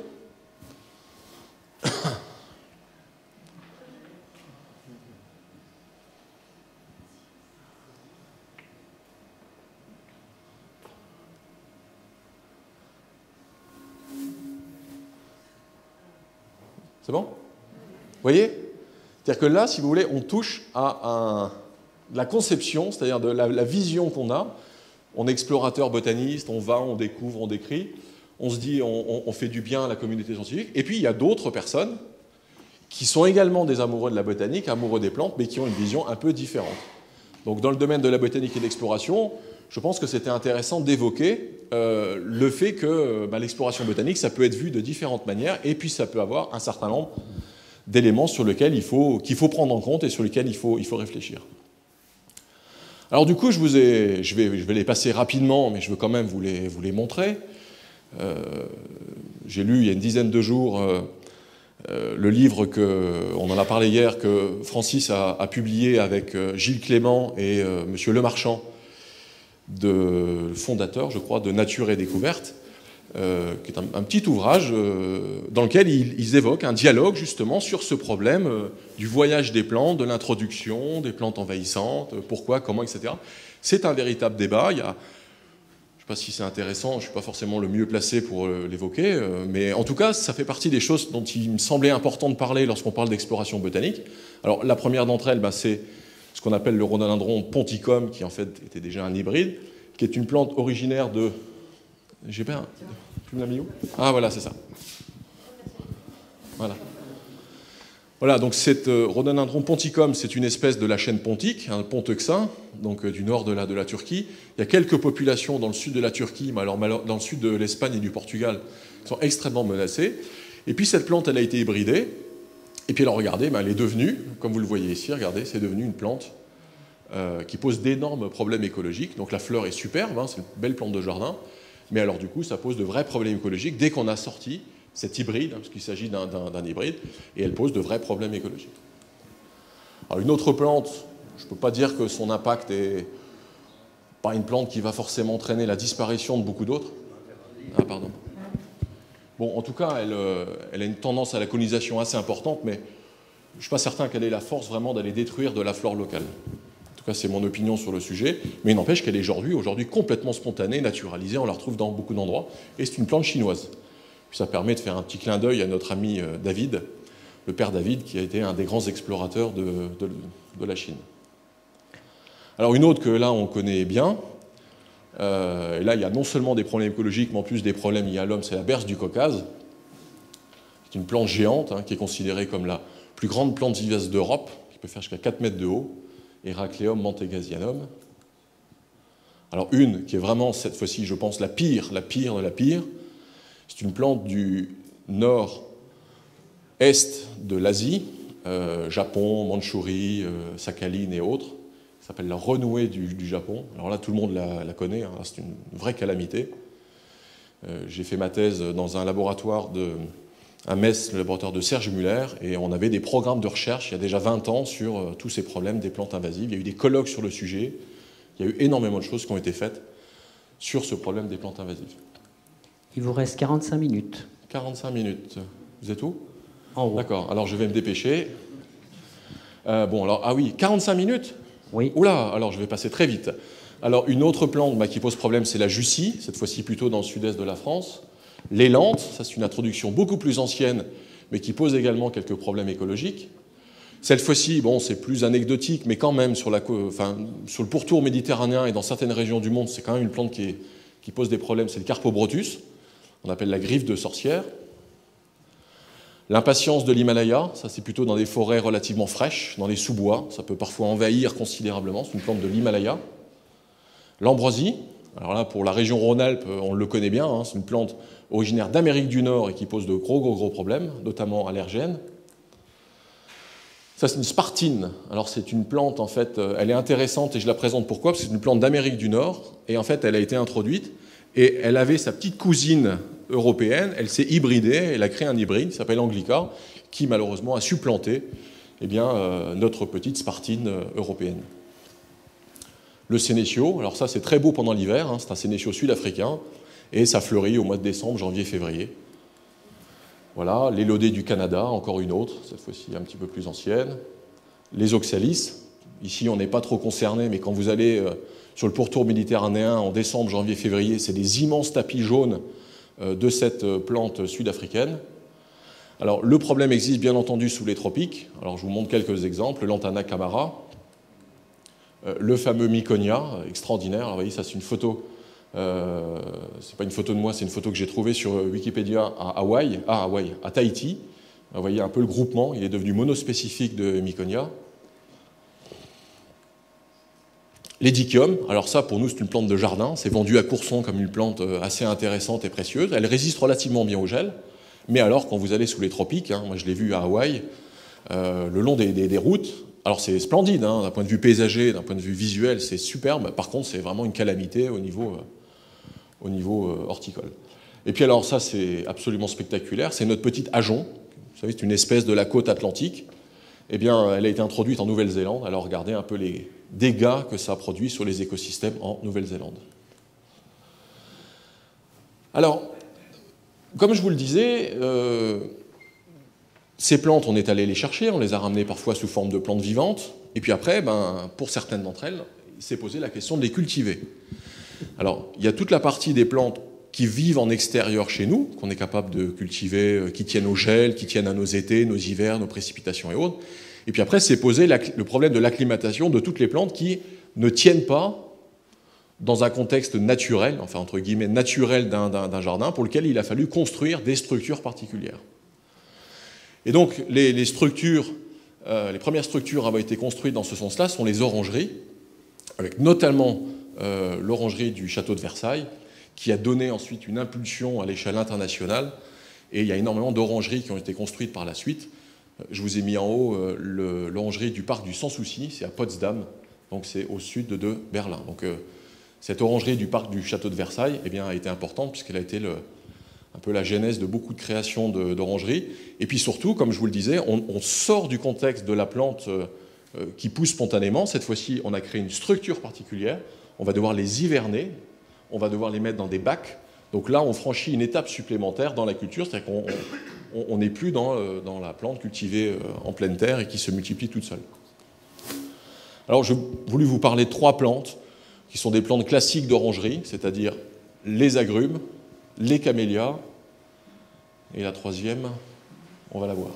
C'est bon? Vous voyez? C'est-à-dire que là, si vous voulez, on touche à un, la conception, c'est-à-dire de la, la vision qu'on a. On est explorateur, botaniste, on va, on découvre, on décrit, on se dit, on, on fait du bien à la communauté scientifique. Et puis, il y a d'autres personnes qui sont également des amoureux de la botanique, amoureux des plantes, mais qui ont une vision un peu différente. Donc, dans le domaine de la botanique et de l'exploration, je pense que c'était intéressant d'évoquer euh, le fait que bah, l'exploration botanique, ça peut être vu de différentes manières, et puis ça peut avoir un certain nombre d'éléments sur lesquels il faut, qu'il faut prendre en compte et sur lesquels il faut, il faut réfléchir. Alors du coup, je, vous ai, je, vais, je vais les passer rapidement, mais je veux quand même vous les, vous les montrer. Euh, J'ai lu il y a une dizaine de jours euh, euh, le livre, que, on en a parlé hier, que Francis a, a publié avec euh, Gilles Clément et euh, M. Lemarchand, de, fondateur, je crois, de Nature et Découverte, euh, qui est un, un petit ouvrage euh, dans lequel ils, ils évoquent un dialogue justement sur ce problème euh, du voyage des plantes, de l'introduction des plantes envahissantes, pourquoi, comment, et cetera. C'est un véritable débat. Il y a, je ne sais pas si c'est intéressant, je ne suis pas forcément le mieux placé pour euh, l'évoquer, euh, mais en tout cas, ça fait partie des choses dont il me semblait important de parler lorsqu'on parle d'exploration botanique. Alors, la première d'entre elles, ben, c'est ce qu'on appelle le rhododendron ponticum, qui en fait était déjà un hybride, qui est une plante originaire de... J'ai pas... Tu me l'as mis où? Ah voilà, c'est ça. Voilà. Voilà, donc cette euh, Rhododendron ponticum, c'est une espèce de la chaîne pontique, un ponteuxin, donc euh, du nord de la, de la Turquie. Il y a quelques populations dans le sud de la Turquie, mais alors dans le sud de l'Espagne et du Portugal, qui sont extrêmement menacées. Et puis cette plante, elle a été hybridée. Et puis alors regardez, ben, elle est devenue, comme vous le voyez ici, regardez, c'est devenu une plante euh, qui pose d'énormes problèmes écologiques. Donc la fleur est superbe, hein, c'est une belle plante de jardin. Mais alors du coup, ça pose de vrais problèmes écologiques dès qu'on a sorti cet hybride, hein, parce qu'il s'agit d'un, d'un, d'un hybride, et elle pose de vrais problèmes écologiques. Alors une autre plante, je ne peux pas dire que son impact est pas une plante qui va forcément entraîner la disparition de beaucoup d'autres. Ah pardon. Bon, en tout cas, elle, elle a une tendance à la colonisation assez importante, mais je ne suis pas certain qu'elle ait la force vraiment d'aller détruire de la flore locale. En tout cas, c'est mon opinion sur le sujet, mais il n'empêche qu'elle est aujourd'hui, aujourd'hui complètement spontanée, naturalisée, on la retrouve dans beaucoup d'endroits, et c'est une plante chinoise. Puis ça permet de faire un petit clin d'œil à notre ami David, le père David, qui a été un des grands explorateurs de, de, de la Chine. Alors une autre que là on connaît bien, euh, et là il y a non seulement des problèmes écologiques, mais en plus des problèmes liés à l'homme, c'est la berce du Caucase. C'est une plante géante, hein, qui est considérée comme la plus grande plante vivace d'Europe, qui peut faire jusqu'à quatre mètres de haut, Heracleum mantegasianum. Alors une qui est vraiment, cette fois-ci, je pense, la pire, la pire de la pire, c'est une plante du nord-est de l'Asie, euh, Japon, Mandchourie, euh, Sakhaline et autres. Ça s'appelle la renouée du, du Japon. Alors là, tout le monde la, la connaît, hein, c'est une vraie calamité. Euh, j'ai fait ma thèse dans un laboratoire de, à Metz, le laboratoire de Serge Muller, et on avait des programmes de recherche il y a déjà vingt ans sur euh, tous ces problèmes des plantes invasives. Il y a eu des colloques sur le sujet, il y a eu énormément de choses qui ont été faites sur ce problème des plantes invasives. Il vous reste quarante-cinq minutes. quarante-cinq minutes. Vous êtes où? En haut. D'accord, alors je vais me dépêcher. Euh, bon, alors, ah oui, quarante-cinq minutes? Oui. Oula, alors je vais passer très vite. Alors, une autre plante bah, qui pose problème, c'est la jussie, cette fois-ci plutôt dans le sud-est de la France. L'élante, ça c'est une introduction beaucoup plus ancienne, mais qui pose également quelques problèmes écologiques. Cette fois-ci, bon, c'est plus anecdotique, mais quand même, sur, la, enfin, sur le pourtour méditerranéen et dans certaines régions du monde, c'est quand même une plante qui, est, qui pose des problèmes, c'est le Carpobrotus. On appelle la griffe de sorcière. L'impatience de l'Himalaya, ça c'est plutôt dans des forêts relativement fraîches, dans les sous-bois, ça peut parfois envahir considérablement, c'est une plante de l'Himalaya. L'ambroisie, alors là pour la région Rhône-Alpes, on le connaît bien, hein, c'est une plante originaire d'Amérique du Nord et qui pose de gros gros gros problèmes, notamment allergènes. Ça c'est une spartine, alors c'est une plante en fait, elle est intéressante et je la présente pourquoi, parce que c'est une plante d'Amérique du Nord et en fait elle a été introduite. Et elle avait sa petite cousine européenne, elle s'est hybridée, elle a créé un hybride qui s'appelle Anglica, qui malheureusement a supplanté eh bien, euh, notre petite spartine euh, européenne. Le sénécio, alors ça c'est très beau pendant l'hiver, hein, c'est un sénécio sud-africain, et ça fleurit au mois de décembre, janvier, février. Voilà, l'élodée du Canada, encore une autre, cette fois-ci un petit peu plus ancienne. Les oxalis, ici on n'est pas trop concerné, mais quand vous allez... Euh, sur le pourtour méditerranéen, en décembre, janvier, février, c'est des immenses tapis jaunes de cette plante sud-africaine. Alors, le problème existe bien entendu sous les tropiques. Alors, je vous montre quelques exemples. Le Lantana camara, le fameux Miconia, extraordinaire. Alors, vous voyez, ça, c'est une photo. Euh, c'est pas une photo de moi, c'est une photo que j'ai trouvée sur Wikipédia à Hawaï, à Hawaï, à Tahiti. Vous voyez un peu le groupement. Il est devenu monospécifique de Miconia. L'édicium, alors ça pour nous c'est une plante de jardin, c'est vendu à Courson comme une plante assez intéressante et précieuse, elle résiste relativement bien au gel, mais alors quand vous allez sous les tropiques, hein, moi je l'ai vu à Hawaï, euh, le long des, des, des routes, alors c'est splendide, hein, d'un point de vue paysager, d'un point de vue visuel, c'est superbe, par contre c'est vraiment une calamité au niveau, euh, au niveau euh, horticole. Et puis alors ça c'est absolument spectaculaire, c'est notre petite ajon, vous savez c'est une espèce de la côte atlantique, eh bien elle a été introduite en Nouvelle-Zélande, alors regardez un peu les dégâts que ça a produit sur les écosystèmes en Nouvelle-Zélande. Alors, comme je vous le disais, euh, ces plantes, on est allé les chercher, on les a ramenées parfois sous forme de plantes vivantes, et puis après, ben, pour certaines d'entre elles, il s'est posé la question de les cultiver. Alors, il y a toute la partie des plantes qui vivent en extérieur chez nous, qu'on est capable de cultiver, qui tiennent au gel, qui tiennent à nos étés, nos hivers, nos précipitations et autres. Et puis après, c'est posé le problème de l'acclimatation de toutes les plantes qui ne tiennent pas dans un contexte naturel, enfin entre guillemets naturel d'un, d'un, d'un jardin, pour lequel il a fallu construire des structures particulières. Et donc les, les structures, euh, les premières structures à avoir été construites dans ce sens-là sont les orangeries, avec notamment euh, l'orangerie du château de Versailles, qui a donné ensuite une impulsion à l'échelle internationale, et il y a énormément d'orangeries qui ont été construites par la suite. Je vous ai mis en haut euh, le, l'orangerie du parc du Sans Souci, c'est à Potsdam, donc c'est au sud de Berlin. Donc, euh, cette orangerie du parc du château de Versailles eh bien, a été importante puisqu'elle a été le, un peu la genèse de beaucoup de créations de, d'orangeries. Et puis surtout, comme je vous le disais, on, on sort du contexte de la plante euh, qui pousse spontanément. Cette fois-ci, on a créé une structure particulière. On va devoir les hiverner, on va devoir les mettre dans des bacs. Donc là, on franchit une étape supplémentaire dans la culture, c'est-à-dire qu'on n'est plus dans, euh, dans la plante cultivée euh, en pleine terre et qui se multiplie toute seule. Alors, j'ai voulu vous parler de trois plantes qui sont des plantes classiques d'orangerie, c'est-à-dire les agrumes, les camélias, et la troisième, on va la voir.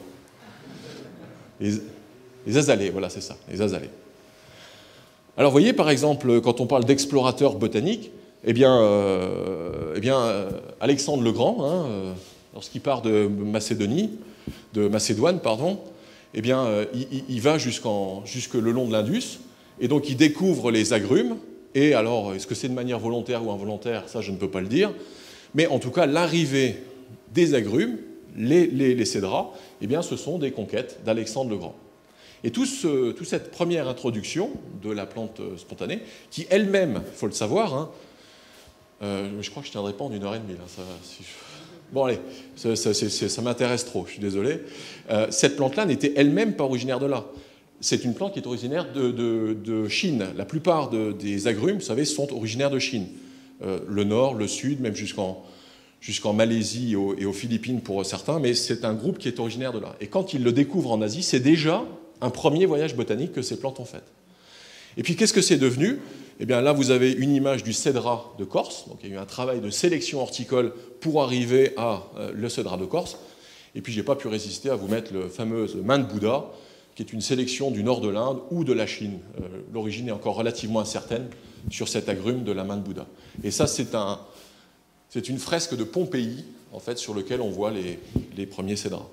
Les, les azalées, voilà, c'est ça, les azalées. Alors, vous voyez, par exemple, quand on parle d'explorateurs botaniques, eh bien, euh, eh bien euh, Alexandre le Grand, hein, euh, lorsqu'il part de Macédonie, de Macédoine, pardon, eh bien, euh, il, il va jusqu'en, jusque le long de l'Indus, et donc il découvre les agrumes. Et alors, est-ce que c'est de manière volontaire ou involontaire? Ça, je ne peux pas le dire. Mais en tout cas, l'arrivée des agrumes, les, les, les cédras, eh bien, ce sont des conquêtes d'Alexandre le Grand. Et toute ce, tout cette première introduction de la plante spontanée, qui elle-même, il faut le savoir, hein, euh, je crois que je ne tiendrai pas en une heure et demie. Là, ça, si je... Bon, allez, ça, ça, ça, ça m'intéresse trop, je suis désolé. Euh, cette plante-là n'était elle-même pas originaire de là. C'est une plante qui est originaire de, de, de Chine. La plupart de, des agrumes, vous savez, sont originaires de Chine. Euh, le nord, le sud, même jusqu'en, jusqu'en Malaisie et aux, et aux Philippines pour certains, mais c'est un groupe qui est originaire de là. Et quand ils le découvrent en Asie, c'est déjà un premier voyage botanique que ces plantes ont fait. Et puis, qu'est-ce que c'est devenu? Eh bien, là, vous avez une image du cédrat de Corse. Donc, il y a eu un travail de sélection horticole pour arriver à euh, le cédrat de Corse. Et puis, je n'ai pas pu résister à vous mettre le fameux main de Bouddha, qui est une sélection du nord de l'Inde ou de la Chine. Euh, l'origine est encore relativement incertaine sur cet agrume de la main de Bouddha. Et ça, c'est, un, c'est une fresque de Pompéi, en fait, sur lequel on voit les, les premiers cédrats.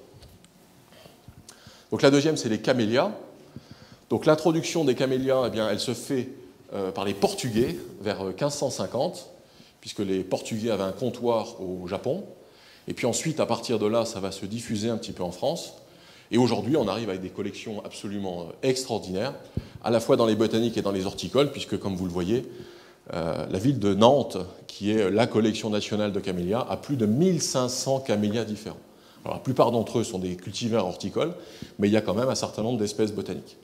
Donc la deuxième, c'est les camélias. Donc l'introduction des camélias, eh bien, elle se fait euh, par les Portugais vers quinze cent cinquante, puisque les Portugais avaient un comptoir au Japon. Et puis ensuite, à partir de là, ça va se diffuser un petit peu en France. Et aujourd'hui, on arrive avec des collections absolument extraordinaires, à la fois dans les botaniques et dans les horticoles, puisque, comme vous le voyez, euh, la ville de Nantes, qui est la collection nationale de camélias, a plus de mille cinq cents camélias différents. Alors, la plupart d'entre eux sont des cultivars horticoles, mais il y a quand même un certain nombre d'espèces botaniques.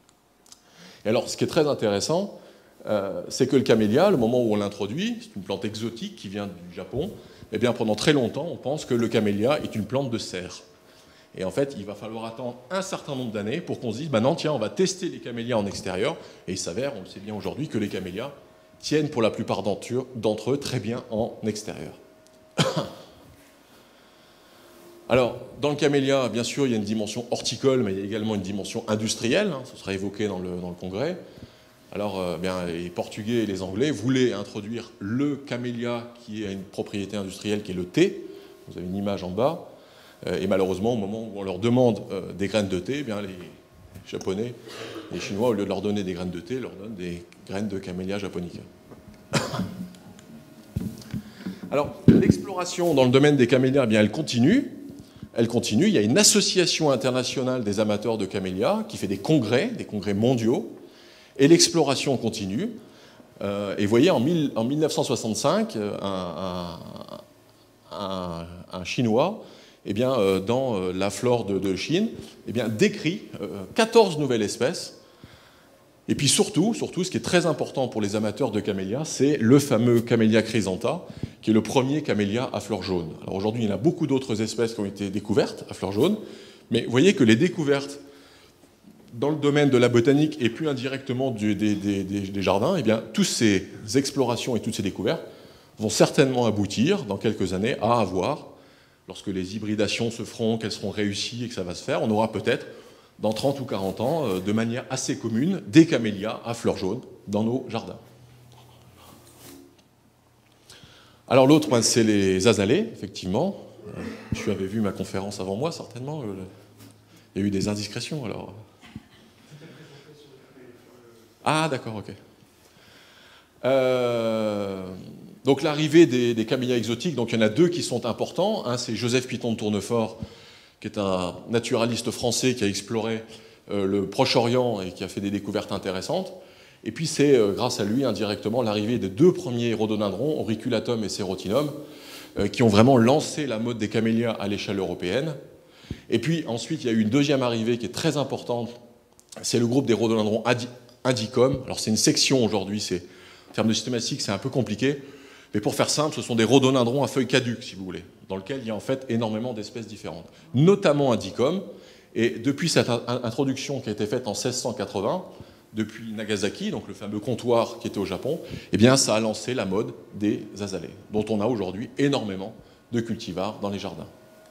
Et alors, ce qui est très intéressant, euh, c'est que le camélia, le moment où on l'introduit, c'est une plante exotique qui vient du Japon, eh bien, pendant très longtemps, on pense que le camélia est une plante de serre. Et en fait, il va falloir attendre un certain nombre d'années pour qu'on se dise, bah non, tiens, on va tester les camélias en extérieur. Et il s'avère, on le sait bien aujourd'hui, que les camélias tiennent pour la plupart d'entre eux très bien en extérieur. Alors, dans le camélia, bien sûr, il y a une dimension horticole, mais il y a également une dimension industrielle. Hein, ce sera évoqué dans le, dans le congrès. Alors, euh, bien, les Portugais et les Anglais voulaient introduire le camélia qui a une propriété industrielle qui est le thé. Vous avez une image en bas. Et malheureusement, au moment où on leur demande euh, des graines de thé, eh bien, les Japonais, les Chinois, au lieu de leur donner des graines de thé, leur donnent des graines de camélia japonica. Alors, l'exploration dans le domaine des camélias, eh bien, elle continue. Elle continue. Il y a une association internationale des amateurs de camélias qui fait des congrès, des congrès mondiaux. Et l'exploration continue. Euh, et vous voyez, en, mille, en mille neuf cent soixante-cinq, un, un, un, un Chinois, eh bien, euh, dans euh, la flore de, de Chine, eh bien, décrit euh, quatorze nouvelles espèces. Et puis surtout, surtout, ce qui est très important pour les amateurs de camélias, c'est le fameux Camellia chrysantha, qui est le premier camélia à fleurs jaunes. Alors aujourd'hui, il y en a beaucoup d'autres espèces qui ont été découvertes à fleurs jaunes, mais vous voyez que les découvertes dans le domaine de la botanique et plus indirectement du, des, des, des, des jardins, eh bien, toutes ces explorations et toutes ces découvertes vont certainement aboutir, dans quelques années, à avoir, lorsque les hybridations se feront, qu'elles seront réussies et que ça va se faire, on aura peut-être, dans trente ou quarante ans, de manière assez commune, des camélias à fleurs jaunes dans nos jardins. Alors l'autre, ben, c'est les azalées, effectivement. Euh, tu avais vu ma conférence avant moi, certainement. Euh, il y a eu des indiscrétions, alors. Ah, d'accord, ok. Euh, donc l'arrivée des, des camélias exotiques, donc il y en a deux qui sont importants. Un, c'est Joseph Piton de Tournefort, qui est un naturaliste français qui a exploré euh, le Proche-Orient et qui a fait des découvertes intéressantes. Et puis c'est, euh, grâce à lui, indirectement, l'arrivée des deux premiers rhododendrons, Auriculatum et Serotinum, euh, qui ont vraiment lancé la mode des camélias à l'échelle européenne. Et puis ensuite, il y a eu une deuxième arrivée qui est très importante, c'est le groupe des rhododendrons indicum. Alors c'est une section aujourd'hui, c'est, en termes de systématique, c'est un peu compliqué, mais pour faire simple, ce sont des rhododendrons à feuilles caduques, si vous voulez, dans lesquels il y a en fait énormément d'espèces différentes, notamment indicum. Et depuis cette introduction qui a été faite en seize cent quatre-vingts, depuis Nagasaki, donc le fameux comptoir qui était au Japon, eh bien ça a lancé la mode des azalées, dont on a aujourd'hui énormément de cultivars dans les jardins.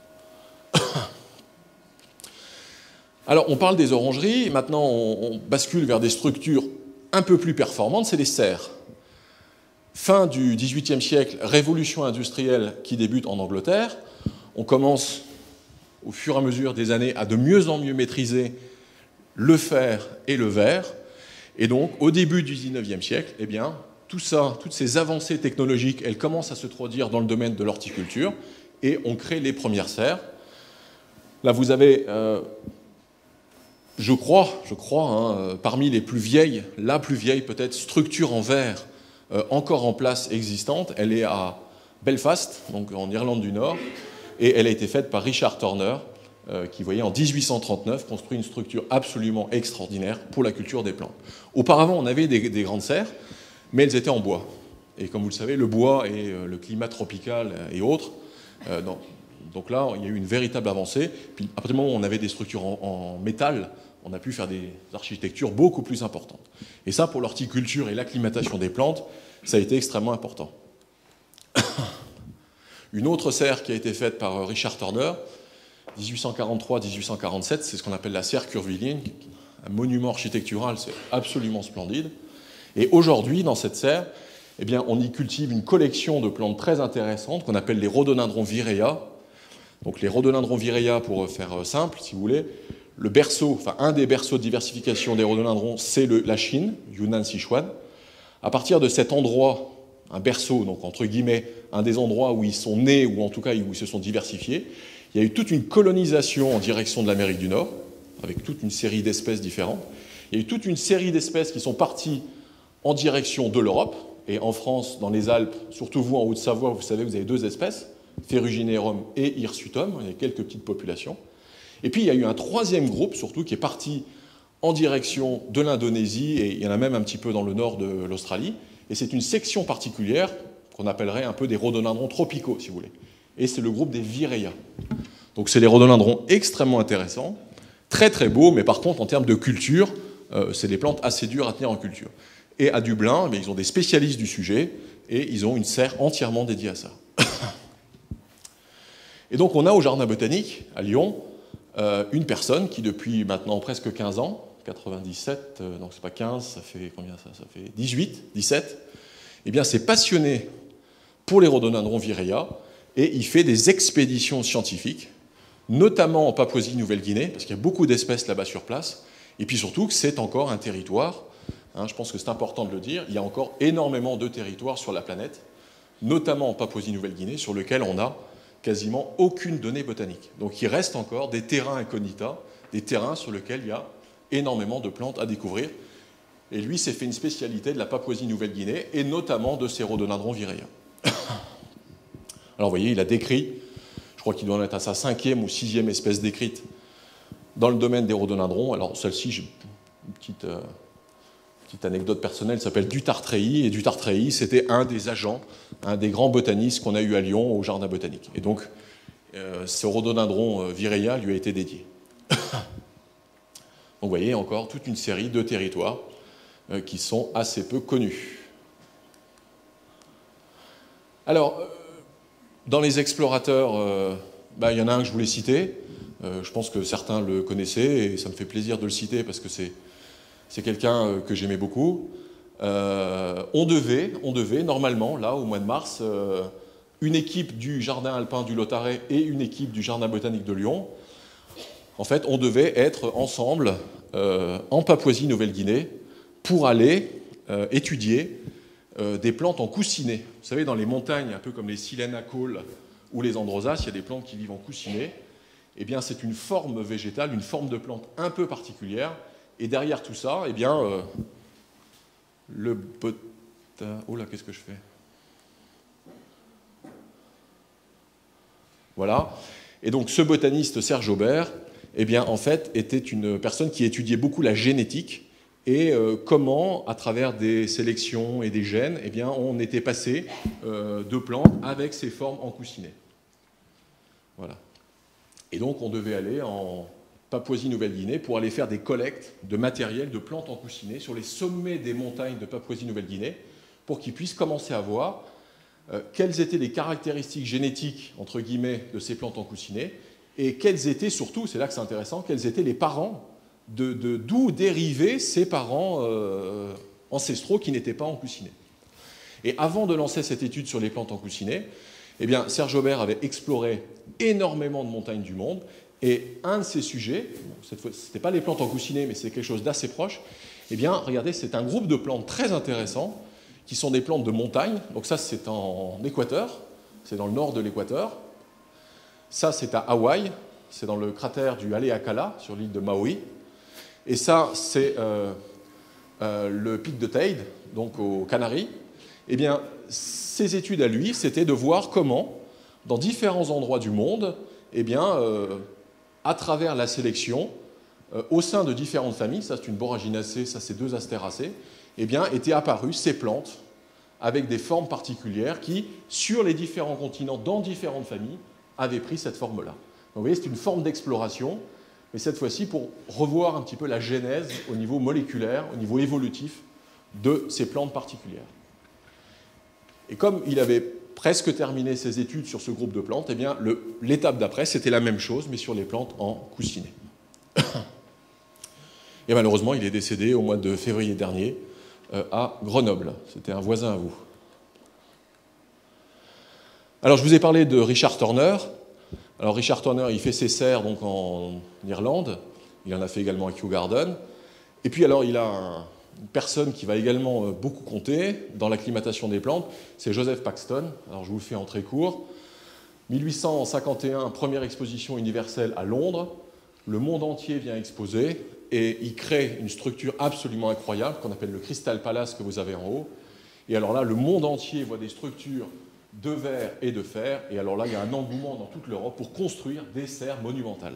Alors, on parle des orangeries, maintenant on, on bascule vers des structures un peu plus performantes, c'est les serres. Fin du dix-huitième siècle, révolution industrielle qui débute en Angleterre. On commence, au fur et à mesure des années, à de mieux en mieux maîtriser le fer et le verre. Et donc, au début du dix-neuvième siècle, eh bien, tout ça, toutes ces avancées technologiques, elles commencent à se produire dans le domaine de l'horticulture, et on crée les premières serres. Là, vous avez... Euh, Je crois, je crois hein, parmi les plus vieilles, la plus vieille peut-être structure en verre euh, encore en place existante, elle est à Belfast, donc en Irlande du Nord, et elle a été faite par Richard Turner, euh, qui, voyez, en dix-huit cent trente-neuf, construit une structure absolument extraordinaire pour la culture des plantes. Auparavant, on avait des, des grandes serres, mais elles étaient en bois. Et comme vous le savez, le bois et euh, le climat tropical et autres, euh, non. Donc là, il y a eu une véritable avancée. Puis, après le moment où on avait des structures en, en métal, on a pu faire des architectures beaucoup plus importantes. Et ça, pour l'horticulture et l'acclimatation des plantes, ça a été extrêmement important. Une autre serre qui a été faite par Richard Turner, dix-huit cent quarante-trois à dix-huit cent quarante-sept, c'est ce qu'on appelle la serre curviligne, un monument architectural, c'est absolument splendide. Et aujourd'hui, dans cette serre, eh bien, on y cultive une collection de plantes très intéressantes qu'on appelle les rhododendrons virea. Donc les rhododendrons virea, pour faire simple, si vous voulez, le berceau, enfin un des berceaux de diversification des rhododendrons, c'est la Chine, Yunnan Sichuan. À partir de cet endroit, un berceau, donc entre guillemets, un des endroits où ils sont nés, ou en tout cas où ils se sont diversifiés, il y a eu toute une colonisation en direction de l'Amérique du Nord, avec toute une série d'espèces différentes. Il y a eu toute une série d'espèces qui sont parties en direction de l'Europe, et en France, dans les Alpes, surtout vous en Haute-Savoie, vous savez, vous avez deux espèces, Ferruginerum et Hirsutum, il y a quelques petites populations. Et puis il y a eu un troisième groupe, surtout, qui est parti en direction de l'Indonésie, et il y en a même un petit peu dans le nord de l'Australie, et c'est une section particulière qu'on appellerait un peu des rhododendrons tropicaux, si vous voulez. Et c'est le groupe des Virea. Donc c'est des rhododendrons extrêmement intéressants, très très beaux, mais par contre, en termes de culture, euh, c'est des plantes assez dures à tenir en culture. Et à Dublin, mais ils ont des spécialistes du sujet, et ils ont une serre entièrement dédiée à ça. Et donc on a au Jardin botanique, à Lyon, euh, une personne qui depuis maintenant presque quinze ans, quatre-vingt-dix-sept, euh, donc c'est pas quinze, ça fait combien ça Ça fait dix-huit, dix-sept, eh bien c'est passionné pour les rhododendrons virea, et il fait des expéditions scientifiques, notamment en Papouasie-Nouvelle-Guinée, parce qu'il y a beaucoup d'espèces là-bas sur place, et puis surtout que c'est encore un territoire, hein, je pense que c'est important de le dire, il y a encore énormément de territoires sur la planète, notamment en Papouasie-Nouvelle-Guinée, sur lequel on a quasiment aucune donnée botanique. Donc il reste encore des terrains incognita, des terrains sur lesquels il y a énormément de plantes à découvrir. Et lui s'est fait une spécialité de la Papouasie-Nouvelle-Guinée, et notamment de ces rhododendrons virea. Alors vous voyez, il a décrit, je crois qu'il doit en être à sa cinquième ou sixième espèce décrite dans le domaine des rhododendrons. Alors celle-ci, j'ai une petite, euh, petite anecdote personnelle, s'appelle Dutartrei, et Dutartrei, c'était un des agents, un des grands botanistes qu'on a eu à Lyon au Jardin botanique. Et donc, euh, ce rhododendron euh, virea lui a été dédié. Donc vous voyez encore toute une série de territoires euh, qui sont assez peu connus. Alors, euh, dans les explorateurs, euh, bah, il y en a un que je voulais citer. Euh, je pense que certains le connaissaient, et ça me fait plaisir de le citer parce que c'est, c'est quelqu'un euh, que j'aimais beaucoup. Euh, on devait, on devait, normalement, là, au mois de mars, euh, une équipe du Jardin alpin du Lautaret et une équipe du Jardin botanique de Lyon, en fait, on devait être ensemble euh, en Papouasie-Nouvelle-Guinée pour aller euh, étudier euh, des plantes en coussinet. Vous savez, dans les montagnes, un peu comme les Silènes-à-Caules ou les Androsas, il y a des plantes qui vivent en coussinet. Eh bien, c'est une forme végétale, une forme de plante un peu particulière. Et derrière tout ça, eh bien, euh, le bota... Oh là, qu'est-ce que je fais? Voilà. Et donc, ce botaniste, Serge Aubert, eh bien, en fait, était une personne qui étudiait beaucoup la génétique et euh, comment, à travers des sélections et des gènes, eh bien, on était passé euh, de plantes avec ces formes en coussinet. Voilà. Et donc, on devait aller en Papouasie-Nouvelle-Guinée pour aller faire des collectes de matériel, de plantes en coussinet sur les sommets des montagnes de Papouasie-Nouvelle-Guinée pour qu'ils puissent commencer à voir euh, quelles étaient les caractéristiques génétiques, entre guillemets, de ces plantes en coussinet et quels étaient surtout, c'est là que c'est intéressant, quels étaient les parents, de, de, d'où dérivaient ces parents euh, ancestraux qui n'étaient pas en coussinet. Et avant de lancer cette étude sur les plantes en coussinet, eh bien, Serge Aubert avait exploré énormément de montagnes du monde, et un de ces sujets, cette fois, ce n'était pas les plantes en coussinet, mais c'est quelque chose d'assez proche, eh bien, regardez, c'est un groupe de plantes très intéressant, qui sont des plantes de montagne. Donc ça, c'est en Équateur, c'est dans le nord de l'Équateur. Ça, c'est à Hawaï, c'est dans le cratère du Haleakala, sur l'île de Maui. Et ça, c'est euh, euh, le pic de Teide, donc aux Canaries. Eh bien, ses études à lui, c'était de voir comment, dans différents endroits du monde, eh bien, euh, à travers la sélection, euh, au sein de différentes familles, ça c'est une Boraginacée, ça c'est deux Astéracées, eh bien, étaient apparues ces plantes avec des formes particulières qui, sur les différents continents, dans différentes familles, avaient pris cette forme-là. Donc, vous voyez, c'est une forme d'exploration, mais cette fois-ci pour revoir un petit peu la genèse au niveau moléculaire, au niveau évolutif de ces plantes particulières. Et comme il avait presque terminé ses études sur ce groupe de plantes, eh bien, le, l'étape d'après, c'était la même chose, mais sur les plantes en coussinet. Et malheureusement, il est décédé au mois de février dernier euh, à Grenoble. C'était un voisin à vous. Alors, je vous ai parlé de Richard Turner. Alors, Richard Turner, il fait ses serres donc, en Irlande. Il en a fait également à Kew Garden. Et puis, alors, il a un, une personne qui va également beaucoup compter dans l'acclimatation des plantes, c'est Joseph Paxton. Alors, je vous le fais en très court. mille huit cent cinquante et un, première exposition universelle à Londres. Le monde entier vient exposer et il crée une structure absolument incroyable qu'on appelle le Crystal Palace que vous avez en haut. Et alors là, le monde entier voit des structures de verre et de fer. Et alors là, il y a un engouement dans toute l'Europe pour construire des serres monumentales.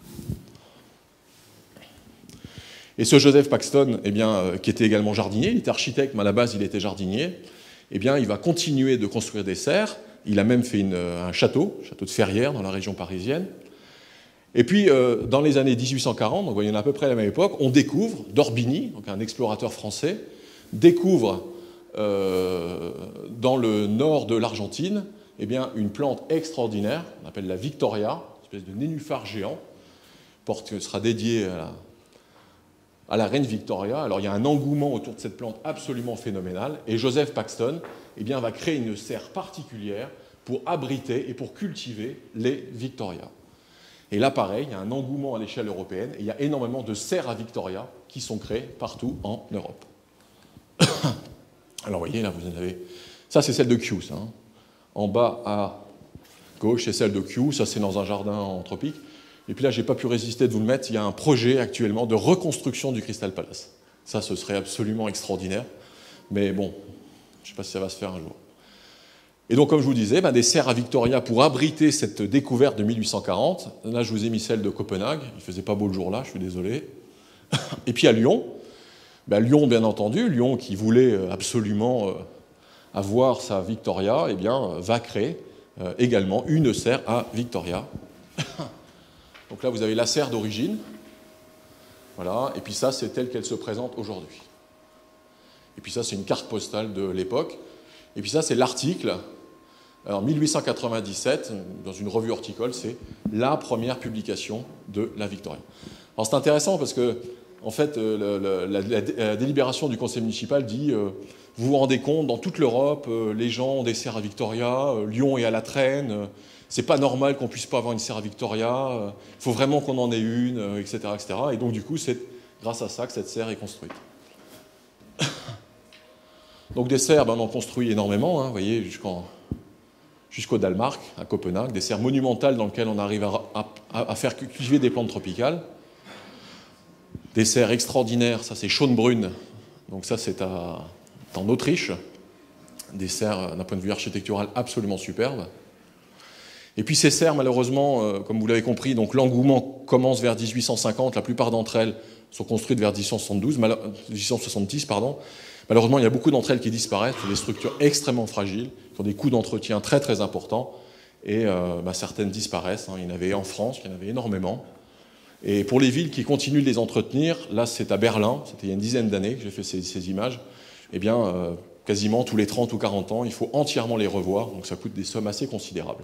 Et ce Joseph Paxton, eh bien, euh, qui était également jardinier, il était architecte, mais à la base, il était jardinier, eh bien, il va continuer de construire des serres. Il a même fait une, un château, château de Ferrières, dans la région parisienne. Et puis, euh, dans les années dix-huit cent quarante, donc, vous voyez, on est à peu près à la même époque, on découvre, d'Orbigny, donc un explorateur français, découvre euh, dans le nord de l'Argentine eh bien, une plante extraordinaire, on appelle la Victoria, une espèce de nénuphar géant, porte, sera dédiée à la, à la reine Victoria. Alors il y a un engouement autour de cette plante absolument phénoménal, et Joseph Paxton eh bien, va créer une serre particulière pour abriter et pour cultiver les Victoria. Et là, pareil, il y a un engouement à l'échelle européenne, et il y a énormément de serres à Victoria qui sont créées partout en Europe. Alors, vous voyez, là, vous en avez... Ça, c'est celle de Kew, ça. Hein. En bas à gauche, c'est celle de Kew. Ça, c'est dans un jardin en tropique. Et puis là, je n'ai pas pu résister de vous le mettre. Il y a un projet actuellement de reconstruction du Crystal Palace. Ça, ce serait absolument extraordinaire. Mais bon, je ne sais pas si ça va se faire un jour. Et donc, comme je vous disais, ben, des serres à Victoria pour abriter cette découverte de mille huit cent quarante. Là, je vous ai mis celle de Copenhague. Il ne faisait pas beau le jour-là, je suis désolé. Et puis à Lyon, ben, Lyon, bien entendu, Lyon qui voulait absolument avoir sa Victoria, eh bien, va créer également une serre à Victoria. Donc là, vous avez la serre d'origine. Voilà. Et puis ça, c'est telle qu'elle se présente aujourd'hui. Et puis ça, c'est une carte postale de l'époque. Et puis ça, c'est l'article. En mille huit cent quatre-vingt-dix-sept, dans une revue horticole, c'est la première publication de la Victoria. Alors c'est intéressant parce que En fait, euh, le, la, la, la délibération du conseil municipal dit euh, vous vous rendez compte, dans toute l'Europe, euh, les gens ont des serres à Victoria, euh, Lyon est à la traîne, euh, c'est pas normal qu'on puisse pas avoir une serre à Victoria, il euh, faut vraiment qu'on en ait une, euh, et cetera, et cetera. Et donc, du coup, c'est grâce à ça que cette serre est construite. Donc, des serres, ben, on en construit énormément, hein, vous voyez, jusqu'en... jusqu'au Danemark, à Copenhague, des serres monumentales dans lesquelles on arrive à, à, à faire cultiver des plantes tropicales. Des serres extraordinaires, ça c'est Schönbrunn, donc ça c'est en Autriche, des serres d'un point de vue architectural absolument superbes. Et puis ces serres, malheureusement, euh, comme vous l'avez compris, donc l'engouement commence vers mille huit cent cinquante, la plupart d'entre elles sont construites vers mille huit cent soixante-douze, mille huit cent soixante-dix, pardon. Malheureusement, il y a beaucoup d'entre elles qui disparaissent, c'est des structures extrêmement fragiles, qui ont des coûts d'entretien très très importants, et euh, bah, certaines disparaissent, hein. Il y en avait en France, il y en avait énormément. Et pour les villes qui continuent de les entretenir, là c'est à Berlin, c'était il y a une dizaine d'années que j'ai fait ces, ces images, eh bien euh, quasiment tous les trente ou quarante ans, il faut entièrement les revoir, donc ça coûte des sommes assez considérables.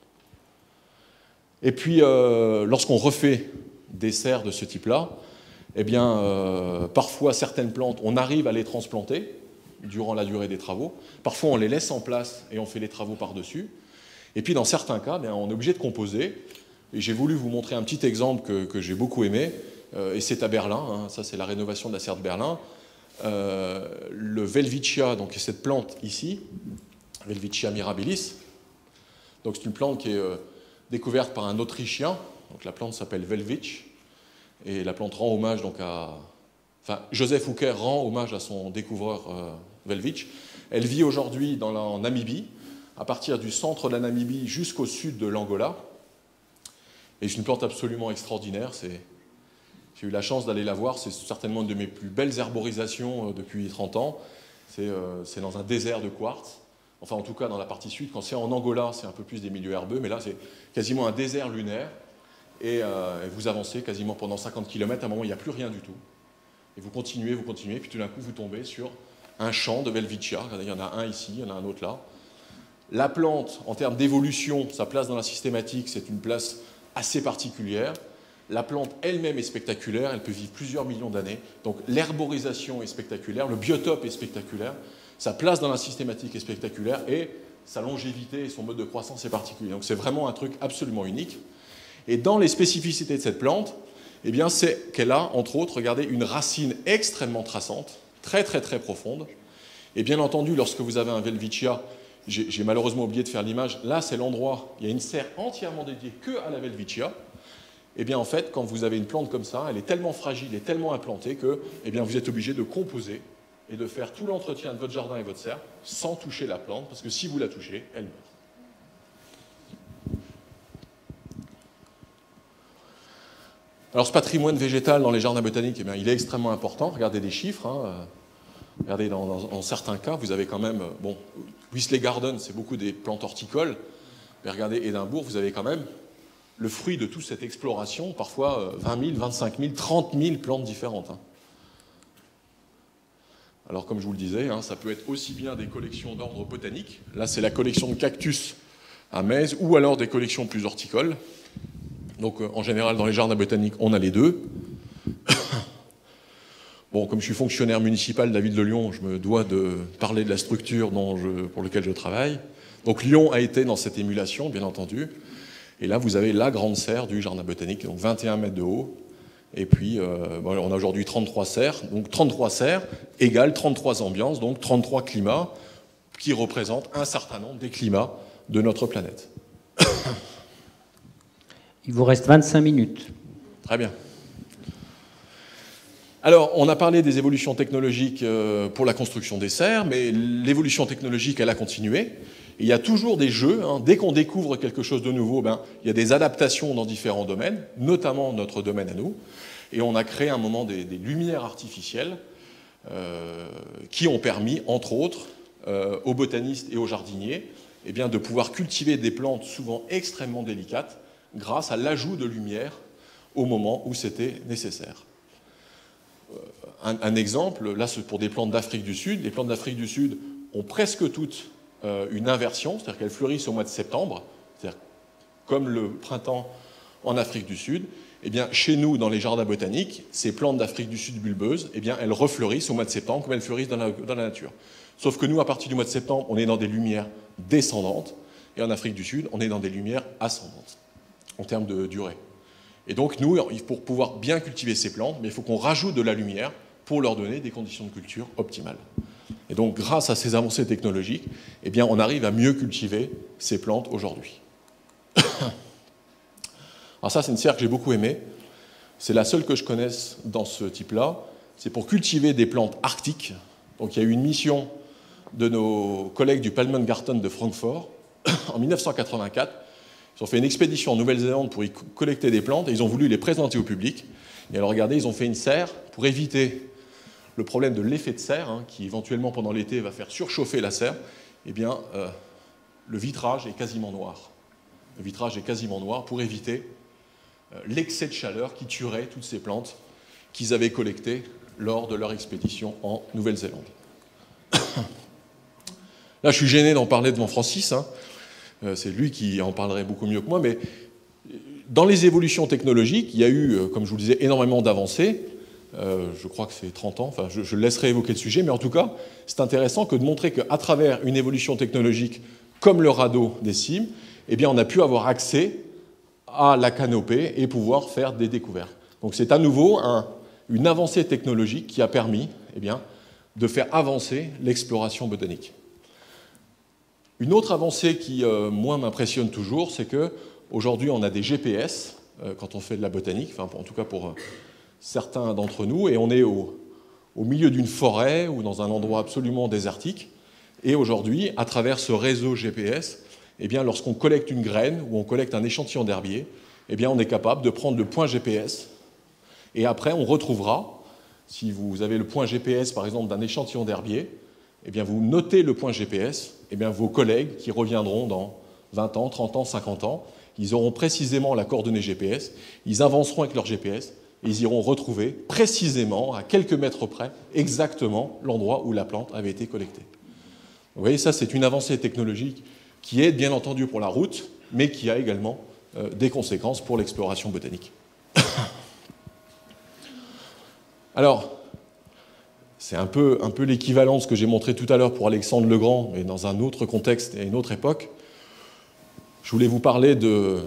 Et puis euh, lorsqu'on refait des serres de ce type-là, eh bien euh, parfois certaines plantes, on arrive à les transplanter durant la durée des travaux, parfois on les laisse en place et on fait les travaux par-dessus, et puis dans certains cas, eh bien, on est obligé de composer. Et j'ai voulu vous montrer un petit exemple que, que j'ai beaucoup aimé, euh, et c'est à Berlin, hein, ça c'est la rénovation de la serre de Berlin. Euh, le Welwitschia, donc cette plante ici, Welwitschia mirabilis, donc c'est une plante qui est euh, découverte par un Autrichien, donc la plante s'appelle Welwitsch, et la plante rend hommage donc à... Enfin, Joseph Hooker rend hommage à son découvreur euh, Welwitsch. Elle vit aujourd'hui en Namibie, à partir du centre de la Namibie jusqu'au sud de l'Angola. Et c'est une plante absolument extraordinaire. J'ai eu la chance d'aller la voir. C'est certainement une de mes plus belles herborisations depuis trente ans. C'est euh, dans un désert de quartz. Enfin, en tout cas, dans la partie sud. Quand c'est en Angola, c'est un peu plus des milieux herbeux. Mais là, c'est quasiment un désert lunaire. Et, euh, et vous avancez quasiment pendant cinquante kilomètres. À un moment, il n'y a plus rien du tout. Et vous continuez, vous continuez. Puis tout d'un coup, vous tombez sur un champ de Welwitschia. Regardez, il y en a un ici, il y en a un autre là. La plante, en termes d'évolution, sa place dans la systématique, c'est une place assez particulière. La plante elle-même est spectaculaire, elle peut vivre plusieurs millions d'années. Donc l'herborisation est spectaculaire, le biotope est spectaculaire, sa place dans la systématique est spectaculaire et sa longévité et son mode de croissance est particulier. Donc c'est vraiment un truc absolument unique. Et dans les spécificités de cette plante, eh bien c'est qu'elle a, entre autres, regardez, une racine extrêmement traçante, très très très profonde. Et bien entendu, lorsque vous avez un Welwitschia, j'ai malheureusement oublié de faire l'image, là c'est l'endroit, il y a une serre entièrement dédiée que à la Welwitschia. Et bien en fait, quand vous avez une plante comme ça, elle est tellement fragile et tellement implantée que eh bien, vous êtes obligé de composer et de faire tout l'entretien de votre jardin et votre serre sans toucher la plante, parce que si vous la touchez, elle meurt. Alors ce patrimoine végétal dans les jardins botaniques, eh bien, il est extrêmement important. Regardez des chiffres. Hein. Regardez, dans, dans, dans certains cas, vous avez quand même... Bon, Wisley Garden, c'est beaucoup des plantes horticoles. Mais regardez, Édimbourg, vous avez quand même le fruit de toute cette exploration, parfois vingt mille, vingt-cinq mille, trente mille plantes différentes. Hein. Alors, comme je vous le disais, hein, ça peut être aussi bien des collections d'ordre botanique. Là, c'est la collection de cactus à Metz, ou alors des collections plus horticoles. Donc, euh, en général, dans les jardins botaniques, on a les deux. Bon, comme je suis fonctionnaire municipal de la ville de Lyon, je me dois de parler de la structure dont je, pour laquelle je travaille. Donc Lyon a été dans cette émulation, bien entendu. Et là, vous avez la grande serre du jardin botanique, donc vingt et un mètres de haut. Et puis, euh, bon, on a aujourd'hui trente-trois serres. Donc trente-trois serres égale trente-trois ambiances, donc trente-trois climats, qui représentent un certain nombre des climats de notre planète. Il vous reste vingt-cinq minutes. Très bien. Alors, on a parlé des évolutions technologiques pour la construction des serres, mais l'évolution technologique, elle a continué. Il y a toujours des jeux. Hein. Dès qu'on découvre quelque chose de nouveau, ben, il y a des adaptations dans différents domaines, notamment notre domaine à nous. Et on a créé à un moment des, des lumières artificielles euh, qui ont permis, entre autres, euh, aux botanistes et aux jardiniers, eh bien, de pouvoir cultiver des plantes souvent extrêmement délicates grâce à l'ajout de lumière au moment où c'était nécessaire. Un, un exemple, là c'est pour des plantes d'Afrique du Sud. Les plantes d'Afrique du Sud ont presque toutes euh, une inversion, c'est-à-dire qu'elles fleurissent au mois de septembre, c'est-à-dire comme le printemps en Afrique du Sud. eh bien, chez nous, dans les jardins botaniques, ces plantes d'Afrique du Sud bulbeuses, eh bien, elles refleurissent au mois de septembre comme elles fleurissent dans la, dans la nature. Sauf que nous, à partir du mois de septembre, on est dans des lumières descendantes, et en Afrique du Sud, on est dans des lumières ascendantes, en termes de durée. Et donc, nous, pour pouvoir bien cultiver ces plantes, il faut qu'on rajoute de la lumière pour leur donner des conditions de culture optimales. Et donc, grâce à ces avancées technologiques, eh bien, on arrive à mieux cultiver ces plantes aujourd'hui. Alors ça, c'est une serre que j'ai beaucoup aimée. C'est la seule que je connaisse dans ce type-là. C'est pour cultiver des plantes arctiques. Donc, il y a eu une mission de nos collègues du Palmengarten de Francfort en mille neuf cent quatre-vingt-quatre. Ils ont fait une expédition en Nouvelle-Zélande pour y collecter des plantes et ils ont voulu les présenter au public. Et alors, regardez, ils ont fait une serre pour éviter le problème de l'effet de serre, hein, qui éventuellement pendant l'été va faire surchauffer la serre. Eh bien, euh, le vitrage est quasiment noir. Le vitrage est quasiment noir pour éviter euh, l'excès de chaleur qui tuerait toutes ces plantes qu'ils avaient collectées lors de leur expédition en Nouvelle-Zélande. Là, je suis gêné d'en parler devant Francis, hein. euh, c'est lui qui en parlerait beaucoup mieux que moi, mais dans les évolutions technologiques, il y a eu, euh, comme je vous le disais, énormément d'avancées. Euh, je crois que c'est trente ans, enfin, je, je laisserai évoquer le sujet, mais en tout cas, c'est intéressant que de montrer qu'à travers une évolution technologique comme le radeau des cimes, eh bien, on a pu avoir accès à la canopée et pouvoir faire des découvertes. Donc c'est à nouveau un, une avancée technologique qui a permis eh bien, de faire avancer l'exploration botanique. Une autre avancée qui, euh, moi, m'impressionne toujours, c'est qu'aujourd'hui, on a des G P S euh, quand on fait de la botanique, enfin, en tout cas pour euh, certains d'entre nous, et on est au, au milieu d'une forêt ou dans un endroit absolument désertique. Et aujourd'hui, à travers ce réseau G P S, eh bien, lorsqu'on collecte une graine ou on collecte un échantillon d'herbier, eh bien, on est capable de prendre le point G P S et après, on retrouvera, si vous avez le point G P S, par exemple, d'un échantillon d'herbier, eh bien, vous notez le point G P S, eh bien, vos collègues qui reviendront dans vingt ans, trente ans, cinquante ans, ils auront précisément la coordonnée G P S, ils avanceront avec leur G P S, et ils iront retrouver précisément, à quelques mètres près, exactement l'endroit où la plante avait été collectée. Vous voyez, ça, c'est une avancée technologique qui aide, bien entendu, pour la route, mais qui a également euh, des conséquences pour l'exploration botanique. Alors, c'est un peu, un peu l'équivalent de ce que j'ai montré tout à l'heure pour Alexandre le Grand, mais dans un autre contexte et une autre époque. Je voulais vous parler de,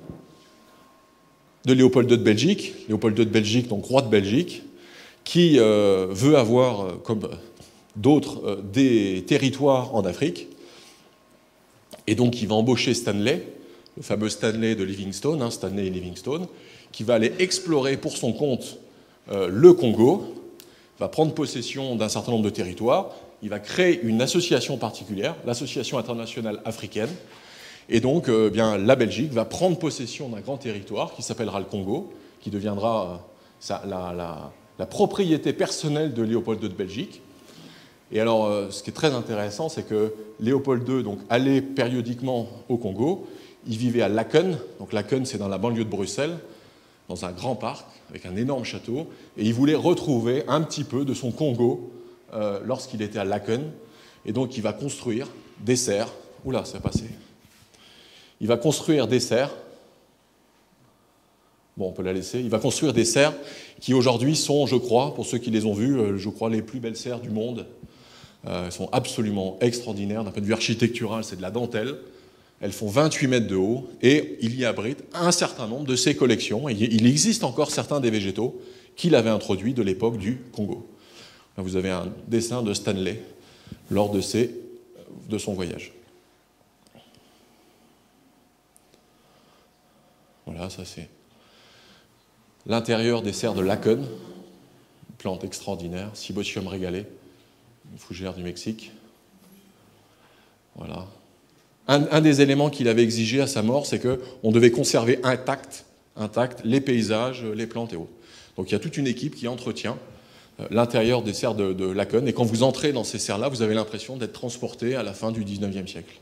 de Léopold deux de Belgique, Léopold deux de Belgique, donc roi de Belgique, qui euh, veut avoir, euh, comme d'autres, euh, des territoires en Afrique, et donc il va embaucher Stanley, le fameux Stanley de Livingstone, hein, Stanley et Livingstone, qui va aller explorer pour son compte euh, le Congo, va prendre possession d'un certain nombre de territoires, il va créer une association particulière, l'Association internationale africaine, et donc euh, bien, la Belgique va prendre possession d'un grand territoire qui s'appellera le Congo, qui deviendra euh, ça, la, la, la propriété personnelle de Léopold deux de Belgique. Et alors, euh, ce qui est très intéressant, c'est que Léopold deux donc, allait périodiquement au Congo, il vivait à Laken, donc Laken c'est dans la banlieue de Bruxelles, dans un grand parc, avec un énorme château, et il voulait retrouver un petit peu de son Congo euh, lorsqu'il était à Laken, et donc il va construire des serres, oula, ça a passé, il va construire des serres, bon, on peut la laisser, il va construire des serres qui aujourd'hui sont, je crois, pour ceux qui les ont vues, je crois les plus belles serres du monde. Euh, elles sont absolument extraordinaires, d'un point de vue architectural, c'est de la dentelle. Elles font vingt-huit mètres de haut et il y abrite un certain nombre de ses collections. Et il existe encore certains des végétaux qu'il avait introduits de l'époque du Congo. Là, vous avez un dessin de Stanley lors de, ses, de son voyage. Voilà, ça c'est l'intérieur des serres de Laken, une plante extraordinaire, Cibotium regalé, une fougère du Mexique. Voilà. Un, un des éléments qu'il avait exigé à sa mort, c'est qu'on devait conserver intact, intact les paysages, les plantes et autres. Donc il y a toute une équipe qui entretient euh, l'intérieur des serres de, de Laken, et quand vous entrez dans ces serres-là, vous avez l'impression d'être transporté à la fin du dix-neuvième siècle.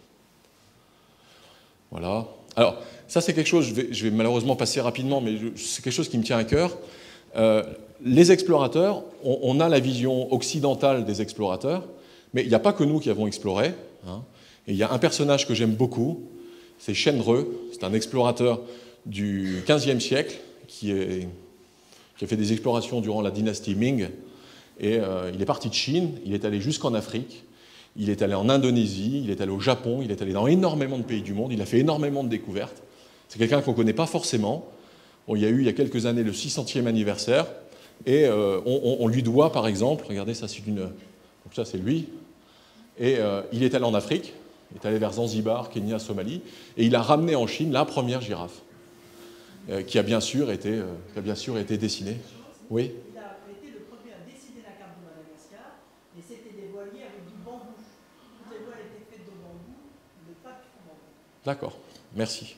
Voilà. Alors, ça c'est quelque chose, je vais, je vais malheureusement passer rapidement, mais c'est quelque chose qui me tient à cœur. Euh, les explorateurs, on, on a la vision occidentale des explorateurs, mais il n'y a pas que nous qui avons exploré, hein. Et il y a un personnage que j'aime beaucoup, c'est Shenreux, c'est un explorateur du quinzième siècle qui, est, qui a fait des explorations durant la dynastie Ming. Et euh, il est parti de Chine, il est allé jusqu'en Afrique, il est allé en Indonésie, il est allé au Japon, il est allé dans énormément de pays du monde, il a fait énormément de découvertes. C'est quelqu'un qu'on ne connaît pas forcément. Bon, il y a eu il y a quelques années le six centième anniversaire, et euh, on, on, on lui doit par exemple, regardez ça c'est une, donc ça c'est lui, et euh, il est allé en Afrique, il est allé vers Zanzibar, Kenya, Somalie, et il a ramené en Chine la première girafe, euh, qui a bien sûr été, euh, qui a bien sûr été dessinée. Oui. Il a été le premier à dessiner la carte de Madagascar, mais c'était des voiliers avec du bambou. Toutes les voiles étaient faites de bambou, mais pas de bambou. D'accord, merci.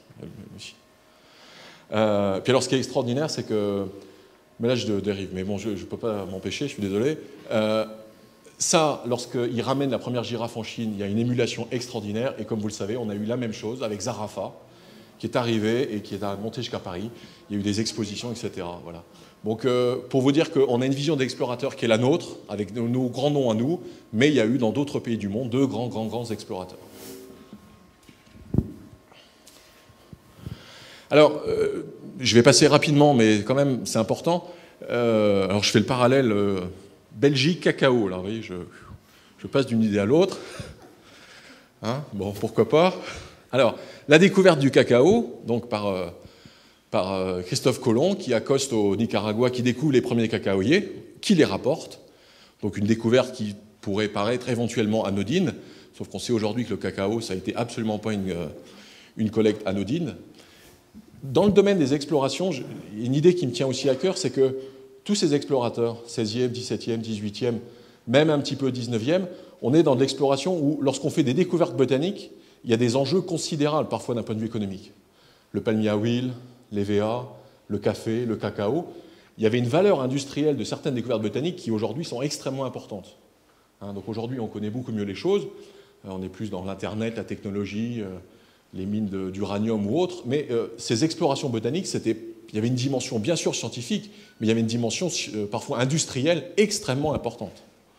Euh, puis alors ce qui est extraordinaire, c'est que, mais là je dérive, mais bon je ne peux pas m'empêcher, je suis désolé. Euh, ça, lorsqu'il ramène la première girafe en Chine, il y a une émulation extraordinaire, et comme vous le savez, on a eu la même chose avec Zarafa, qui est arrivé et qui est monté jusqu'à Paris. Il y a eu des expositions, et cetera. Voilà. Donc euh, pour vous dire qu'on a une vision d'explorateur qui est la nôtre, avec nos, nos grands noms à nous, mais il y a eu dans d'autres pays du monde deux grands, grands, grands explorateurs. Alors, euh, je vais passer rapidement, mais quand même, c'est important. Euh, alors, je fais le parallèle euh, Belgique-cacao. Là, vous voyez, je, je passe d'une idée à l'autre. Hein, bon, pourquoi pas. Alors, la découverte du cacao, donc par, euh, par euh, Christophe Colomb, qui accoste au Nicaragua, qui découvre les premiers cacaoyers, qui les rapporte. Donc, une découverte qui pourrait paraître éventuellement anodine, sauf qu'on sait aujourd'hui que le cacao, ça a été absolument pas une, une collecte anodine. Dans le domaine des explorations, une idée qui me tient aussi à cœur, c'est que tous ces explorateurs, seizième, dix-septième, dix-huitième, même un petit peu dix-neuvième, on est dans de l'exploration où, lorsqu'on fait des découvertes botaniques, il y a des enjeux considérables, parfois d'un point de vue économique. Le palmier à huile, l'E V A, le café, le cacao. Il y avait une valeur industrielle de certaines découvertes botaniques qui, aujourd'hui, sont extrêmement importantes. Hein, donc aujourd'hui, on connaît beaucoup mieux les choses. On est plus dans l'Internet, la technologie, euh, les mines d'uranium ou autres, mais euh, ces explorations botaniques, c'était, il y avait une dimension bien sûr scientifique, mais il y avait une dimension euh, parfois industrielle extrêmement importante.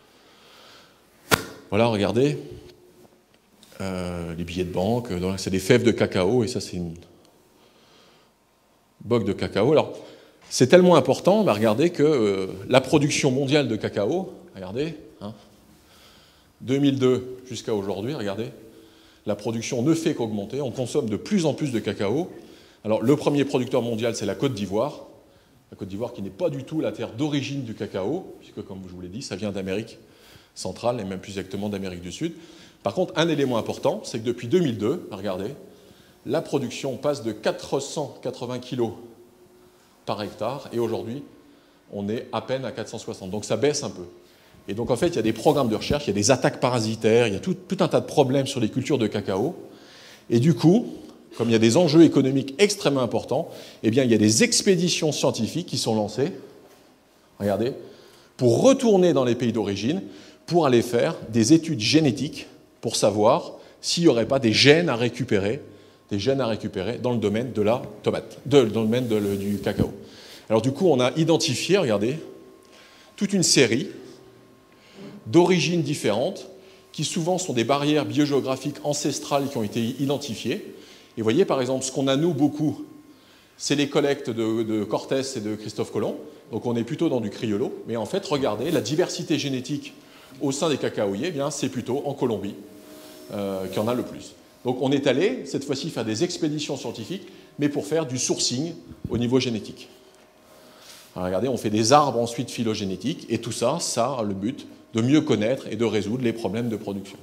Voilà, regardez, euh, les billets de banque, c'est des fèves de cacao, et ça c'est une bogue de cacao. Alors, c'est tellement important, bah, regardez que euh, la production mondiale de cacao, regardez, hein, deux mille deux jusqu'à aujourd'hui, regardez, la production ne fait qu'augmenter, on consomme de plus en plus de cacao. Alors, le premier producteur mondial, c'est la Côte d'Ivoire. La Côte d'Ivoire qui n'est pas du tout la terre d'origine du cacao, puisque, comme je vous l'ai dit, ça vient d'Amérique centrale, et même plus exactement d'Amérique du Sud. Par contre, un élément important, c'est que depuis deux mille deux, regardez, la production passe de quatre cent quatre-vingts kilos par hectare, et aujourd'hui, on est à peine à quatre cent soixante. Donc ça baisse un peu. Et donc, en fait, il y a des programmes de recherche, il y a des attaques parasitaires, il y a tout, tout un tas de problèmes sur les cultures de cacao. Et du coup, comme il y a des enjeux économiques extrêmement importants, eh bien, il y a des expéditions scientifiques qui sont lancées, regardez, pour retourner dans les pays d'origine, pour aller faire des études génétiques pour savoir s'il n'y aurait pas des gènes à récupérer, des gènes à récupérer dans le domaine de la tomate, de, dans le domaine de, le, du cacao. Alors, du coup, on a identifié, regardez, toute une série d'origines différentes, qui souvent sont des barrières biogéographiques ancestrales qui ont été identifiées. Et vous voyez, par exemple, ce qu'on a, nous, beaucoup, c'est les collectes de, de Cortés et de Christophe Colomb. Donc on est plutôt dans du criollo. Mais en fait, regardez, la diversité génétique au sein des cacaoyers, eh bien, c'est plutôt en Colombie euh, qu'il y en a le plus. Donc on est allé, cette fois-ci, faire des expéditions scientifiques, mais pour faire du sourcing au niveau génétique. Alors, regardez, on fait des arbres ensuite phylogénétiques, et tout ça, ça a le but de mieux connaître et de résoudre les problèmes de production.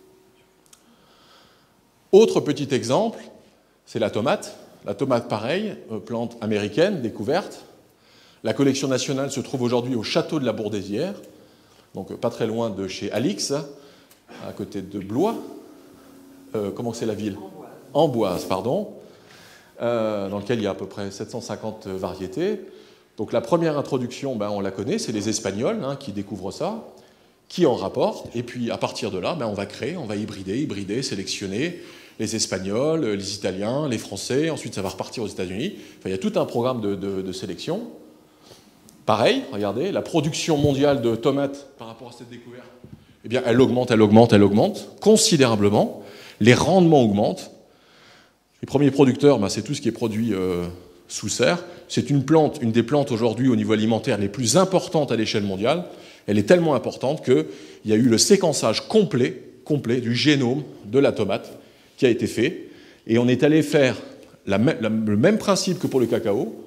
Autre petit exemple, c'est la tomate. La tomate, pareil, plante américaine, découverte. La collection nationale se trouve aujourd'hui au château de la Bourdaissière, donc pas très loin de chez Alix, à côté de Blois. Euh, comment c'est la ville ? Amboise. Amboise, pardon, euh, dans lequel il y a à peu près sept cent cinquante variétés. Donc la première introduction, ben, on la connaît, c'est les Espagnols hein, qui découvrent ça, qui en rapportent, et puis à partir de là, ben, on va créer, on va hybrider, hybrider, sélectionner les Espagnols, les Italiens, les Français, ensuite ça va repartir aux États-Unis. Enfin, il y a tout un programme de, de, de sélection. Pareil, regardez, la production mondiale de tomates par rapport à cette découverte, eh bien, elle augmente, elle augmente, elle augmente considérablement. Les rendements augmentent. Les premiers producteurs, ben, c'est tout ce qui est produit euh, sous serre. c'est une plante, une des plantes aujourd'hui au niveau alimentaire les plus importantes à l'échelle mondiale. Elle est tellement importante qu'il y a eu le séquençage complet, complet du génome de la tomate qui a été fait. Et on est allé faire la, la, le même principe que pour le cacao.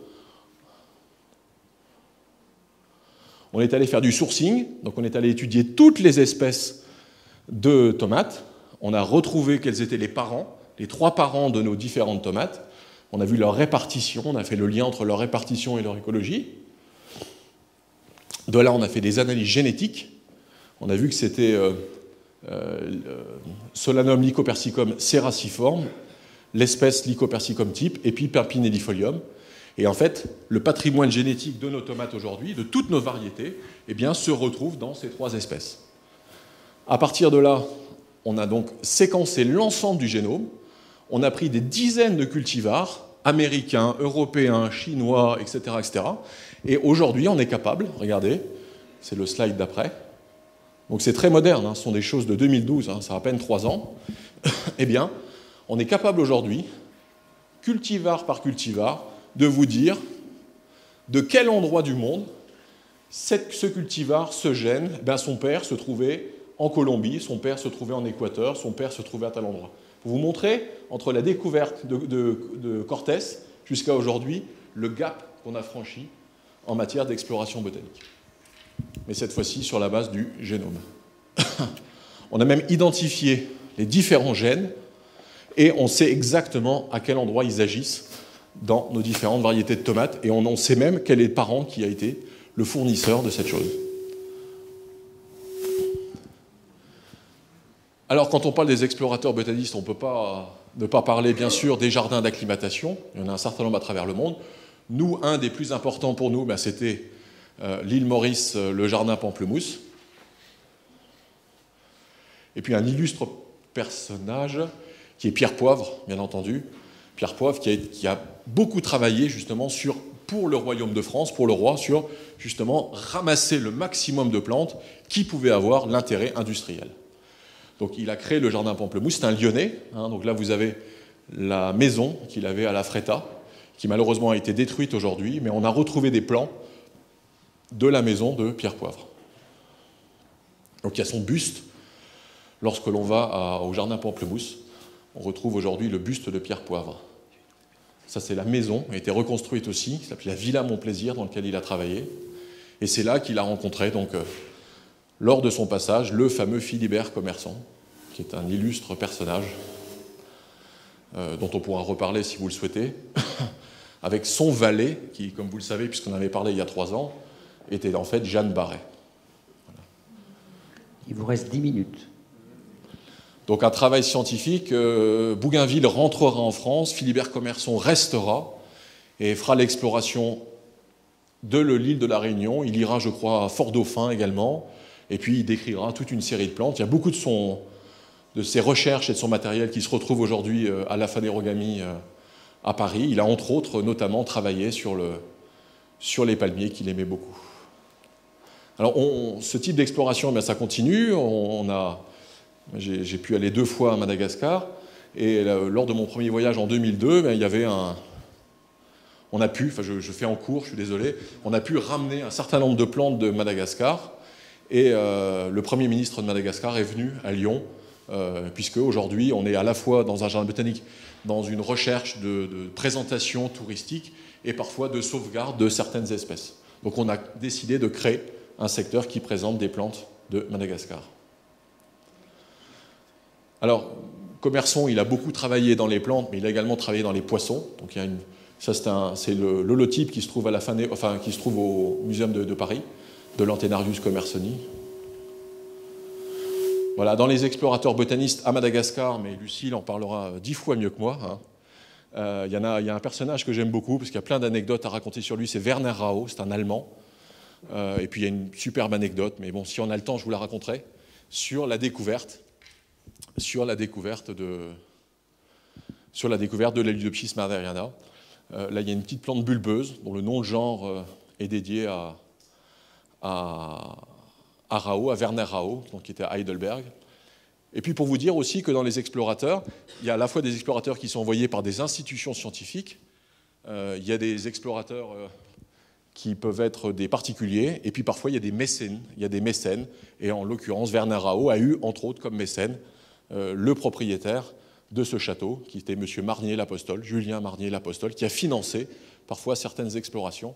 On est allé faire du sourcing, donc on est allé étudier toutes les espèces de tomates. On a retrouvé quels étaient les parents, les trois parents de nos différentes tomates. On a vu leur répartition, on a fait le lien entre leur répartition et leur écologie. De là, on a fait des analyses génétiques. On a vu que c'était euh, euh, Solanum lycopersicum ceraciforme, l'espèce Lycopersicum type, et puis Perpinellifolium. Et en fait, le patrimoine génétique de nos tomates aujourd'hui, de toutes nos variétés, eh bien, se retrouve dans ces trois espèces. À partir de là, on a donc séquencé l'ensemble du génome. On a pris des dizaines de cultivars, américains, européens, chinois, et cetera, et cetera. Et aujourd'hui, on est capable, regardez, c'est le slide d'après, donc c'est très moderne, hein, ce sont des choses de deux mille douze, hein, ça a à peine trois ans, eh bien, on est capable aujourd'hui, cultivar par cultivar, de vous dire de quel endroit du monde cette, ce cultivar, ce gène, ben son père se trouvait en Colombie, son père se trouvait en Équateur, son père se trouvait à tel endroit. Pour vous montrer, entre la découverte de, de, de Cortés jusqu'à aujourd'hui, le gap qu'on a franchi en matière d'exploration botanique. Mais cette fois-ci sur la base du génome. On a même identifié les différents gènes et on sait exactement à quel endroit ils agissent dans nos différentes variétés de tomates et on sait même quel est le parent qui a été le fournisseur de cette chose. Alors, quand on parle des explorateurs botanistes, on ne peut pas ne pas parler, bien sûr, des jardins d'acclimatation. Il y en a un certain nombre à travers le monde. Nous, un des plus importants pour nous, ben, c'était euh, l'île Maurice, euh, le jardin Pamplemousse. Et puis un illustre personnage qui est Pierre Poivre, bien entendu. Pierre Poivre qui a, qui a beaucoup travaillé justement sur, pour le royaume de France, pour le roi, sur justement ramasser le maximum de plantes qui pouvaient avoir l'intérêt industriel. Donc il a créé le jardin Pamplemousse, c'est un Lyonnais. Hein, donc là vous avez la maison qu'il avait à la Fretta, qui malheureusement a été détruite aujourd'hui, mais on a retrouvé des plans de la maison de Pierre Poivre. Donc il y a son buste. Lorsque l'on va à, au jardin Pamplemousse, on retrouve aujourd'hui le buste de Pierre Poivre. Ça c'est la maison, elle a été reconstruite aussi, ça s'appelle la Villa Montplaisir dans laquelle il a travaillé. Et c'est là qu'il a rencontré donc, euh, lors de son passage, le fameux Philibert Commerçant, qui est un illustre personnage, euh, dont on pourra reparler si vous le souhaitez, avec son valet, qui, comme vous le savez, puisqu'on en avait parlé il y a trois ans, était en fait Jeanne Barret. Voilà. Il vous reste dix minutes. Donc un travail scientifique, euh, Bougainville rentrera en France, Philibert Commerçant restera et fera l'exploration de l'île de la Réunion. Il ira, je crois, à Fort-Dauphin également. Et puis il décrira toute une série de plantes. Il y a beaucoup de, son, de ses recherches et de son matériel qui se retrouvent aujourd'hui à la Phanérogamie à Paris. Il a entre autres notamment travaillé sur, le, sur les palmiers qu'il aimait beaucoup. Alors on, ce type d'exploration, bien, ça continue. On, on a, j'ai, j'ai pu aller deux fois à Madagascar. Et là, lors de mon premier voyage en deux mille deux, bien, il y avait un... On a pu, enfin je, je fais en cours, je suis désolé, on a pu ramener un certain nombre de plantes de Madagascar. Et euh, le Premier ministre de Madagascar est venu à Lyon, euh, puisque aujourd'hui on est à la fois dans un jardin botanique, dans une recherche de, de présentation touristique et parfois de sauvegarde de certaines espèces. Donc on a décidé de créer un secteur qui présente des plantes de Madagascar. Alors, Commerçant, il a beaucoup travaillé dans les plantes, mais il a également travaillé dans les poissons. Donc il y a une, ça c'est, un, c'est le, l'holotype qui se trouve à la Phané, enfin qui se trouve au Muséum de, de Paris, de l'Antennarius commersoni. Voilà, dans les explorateurs botanistes à Madagascar, mais Lucille en parlera dix fois mieux que moi, hein. euh, il y en a, il y a un personnage que j'aime beaucoup, parce qu'il y a plein d'anecdotes à raconter sur lui, c'est Werner Rao, c'est un Allemand. Euh, et puis il y a une superbe anecdote, mais bon, si on a le temps, je vous la raconterai, sur la découverte, sur la découverte de, sur la découverte de l'Elidopsis maderiana. Euh, là, il y a une petite plante bulbeuse, dont le nom de genre euh, est dédié à À, à Rao, à Werner Rao, donc qui était à Heidelberg. Et puis pour vous dire aussi que dans les explorateurs, il y a à la fois des explorateurs qui sont envoyés par des institutions scientifiques, Euh, il y a des explorateurs euh, qui peuvent être des particuliers, et puis parfois il y a des mécènes. Il y a des mécènes, et en l'occurrence, Werner Rao a eu, entre autres, comme mécène, euh, le propriétaire de ce château, qui était M. Marnier-Lapostole, Julien Marnier-Lapostole, qui a financé parfois certaines explorations.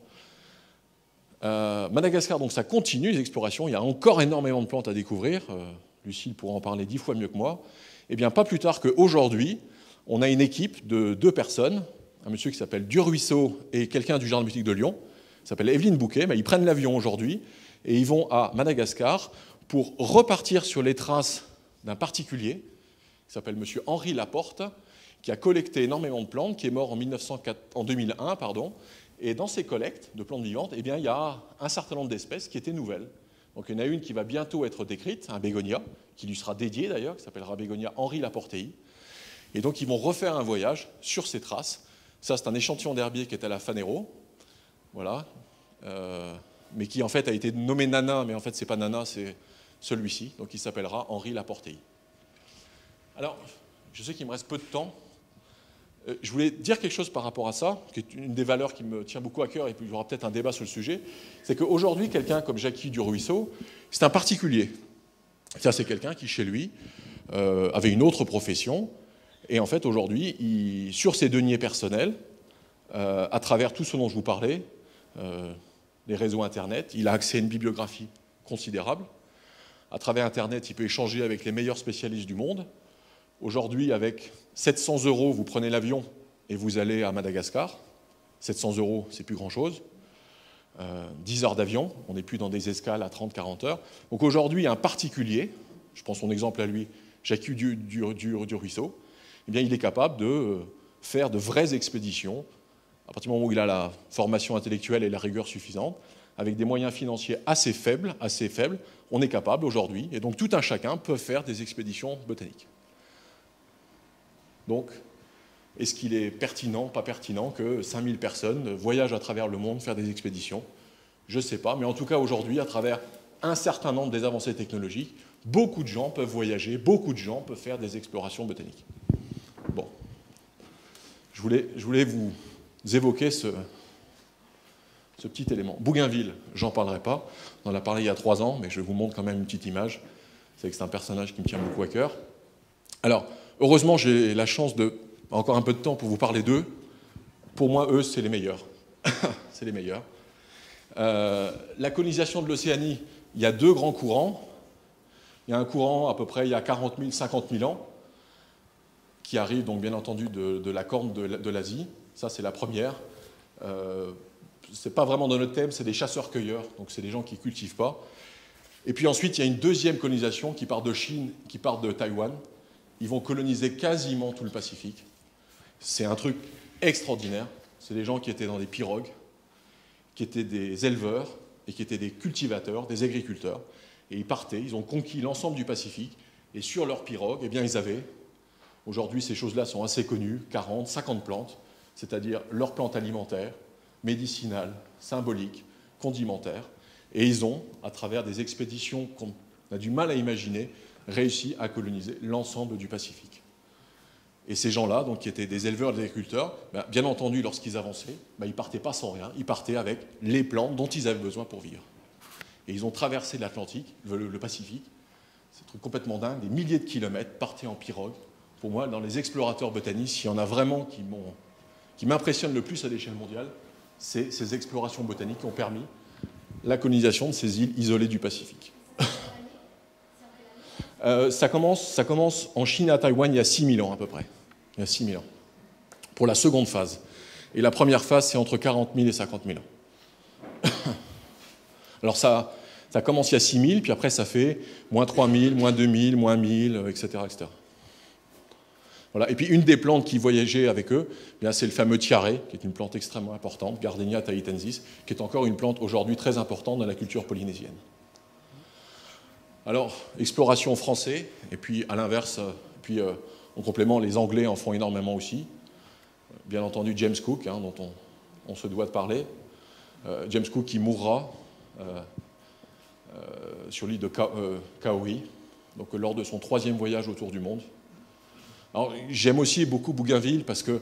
Euh, Madagascar, donc ça continue les explorations, il y a encore énormément de plantes à découvrir, euh, Lucille pourra en parler dix fois mieux que moi. Et bien pas plus tard qu'aujourd'hui, on a une équipe de deux personnes, un monsieur qui s'appelle Duruisseau et quelqu'un du Jardin botanique de Lyon, qui s'appelle Evelyne Bouquet, mais ils prennent l'avion aujourd'hui et ils vont à Madagascar pour repartir sur les traces d'un particulier qui s'appelle M. Henri Laporte, qui a collecté énormément de plantes, qui est mort en, mille neuf cent quatre, en deux mille un, pardon, et dans ces collectes de plantes vivantes, eh bien, il y a un certain nombre d'espèces qui étaient nouvelles. Donc il y en a une qui va bientôt être décrite, un bégonia, qui lui sera dédié d'ailleurs, qui s'appellera bégonia Henri Laportei. Et donc ils vont refaire un voyage sur ces traces. Ça, c'est un échantillon d'herbier qui est à la Fanero, voilà, euh, mais qui en fait a été nommé Nana, mais en fait c'est pas Nana, c'est celui-ci, donc il s'appellera Henri Laportei. Alors, je sais qu'il me reste peu de temps. Euh, je voulais dire quelque chose par rapport à ça, qui est une des valeurs qui me tient beaucoup à cœur, et puis il y aura peut-être un débat sur le sujet. C'est qu'aujourd'hui, quelqu'un comme Jackie Duruisseau, c'est un particulier. Ça, c'est quelqu'un qui, chez lui, euh, avait une autre profession. Et en fait, aujourd'hui, il, sur ses deniers personnels, euh, à travers tout ce dont je vous parlais, euh, les réseaux Internet, il a accès à une bibliographie considérable. À travers Internet, il peut échanger avec les meilleurs spécialistes du monde. Aujourd'hui, avec sept cents euros, vous prenez l'avion et vous allez à Madagascar. sept cents euros, c'est plus grand-chose. Euh, dix heures d'avion, on n'est plus dans des escales à trente à quarante heures. Donc aujourd'hui, un particulier, je prends son exemple à lui, Jacques du, du, du, du Ruisseau, eh bien, il est capable de faire de vraies expéditions, à partir du moment où il a la formation intellectuelle et la rigueur suffisante, avec des moyens financiers assez faibles, assez faibles, on est capable aujourd'hui, et donc tout un chacun peut faire des expéditions botaniques. Donc, est-ce qu'il est pertinent, pas pertinent, que cinq mille personnes voyagent à travers le monde faire des expéditions? Je ne sais pas, mais en tout cas aujourd'hui, à travers un certain nombre des avancées technologiques, beaucoup de gens peuvent voyager, beaucoup de gens peuvent faire des explorations botaniques. Bon, je voulais, je voulais vous évoquer ce, ce petit élément. Bougainville, j'en parlerai pas, on en a parlé il y a trois ans, mais je vous montre quand même une petite image. C'est que c'est un personnage qui me tient beaucoup à cœur. Alors, heureusement, j'ai la chance de, encore un peu de temps pour vous parler d'eux. Pour moi, eux, c'est les meilleurs. C'est les meilleurs. Euh, la colonisation de l'Océanie, il y a deux grands courants. Il y a un courant, à peu près, il y a quarante mille, cinquante mille ans, qui arrive, donc, bien entendu, de, de la corne de l'Asie. Ça, c'est la première. Euh, ce n'est pas vraiment dans notre thème, c'est des chasseurs-cueilleurs, donc c'est des gens qui ne cultivent pas. Et puis ensuite, il y a une deuxième colonisation qui part de Chine, qui part de Taïwan. Ils vont coloniser quasiment tout le Pacifique. C'est un truc extraordinaire. C'est des gens qui étaient dans des pirogues, qui étaient des éleveurs et qui étaient des cultivateurs, des agriculteurs. Et ils partaient, ils ont conquis l'ensemble du Pacifique. Et sur leurs pirogues, eh bien, ils avaient, aujourd'hui ces choses-là sont assez connues, quarante, cinquante plantes, c'est-à-dire leurs plantes alimentaires, médicinales, symboliques, condimentaires. Et ils ont, à travers des expéditions qu'on a du mal à imaginer, réussi à coloniser l'ensemble du Pacifique. Et ces gens-là, donc, qui étaient des éleveurs et des agriculteurs, ben, bien entendu, lorsqu'ils avançaient, ben, ils ne partaient pas sans rien, ils partaient avec les plantes dont ils avaient besoin pour vivre. Et ils ont traversé l'Atlantique, le, le Pacifique, c'est un truc complètement dingue, des milliers de kilomètres, partaient en pirogue. Pour moi, dans les explorateurs botanistes, il y en a vraiment qui, qui m'impressionnent le plus à l'échelle mondiale, c'est ces explorations botaniques qui ont permis la colonisation de ces îles isolées du Pacifique. Euh, ça, commence, ça commence en Chine et à Taïwan il y a six mille ans à peu près. Il y a six mille ans. Pour la seconde phase. Et la première phase, c'est entre quarante mille et cinquante mille ans. Alors ça, ça commence il y a six mille, puis après ça fait moins trois mille, moins deux mille, moins mille, et cetera, et cetera. Voilà. Et puis une des plantes qui voyageait avec eux, c'est le fameux tiare, qui est une plante extrêmement importante, Gardenia tahitensis, qui est encore une plante aujourd'hui très importante dans la culture polynésienne. Alors, exploration français, et puis à l'inverse, puis euh, en complément, les Anglais en font énormément aussi. Bien entendu, James Cook, hein, dont on, on se doit de parler. Euh, James Cook qui mourra euh, euh, sur l'île de Ka euh, Kauai, donc lors de son troisième voyage autour du monde. Alors, j'aime aussi beaucoup Bougainville parce que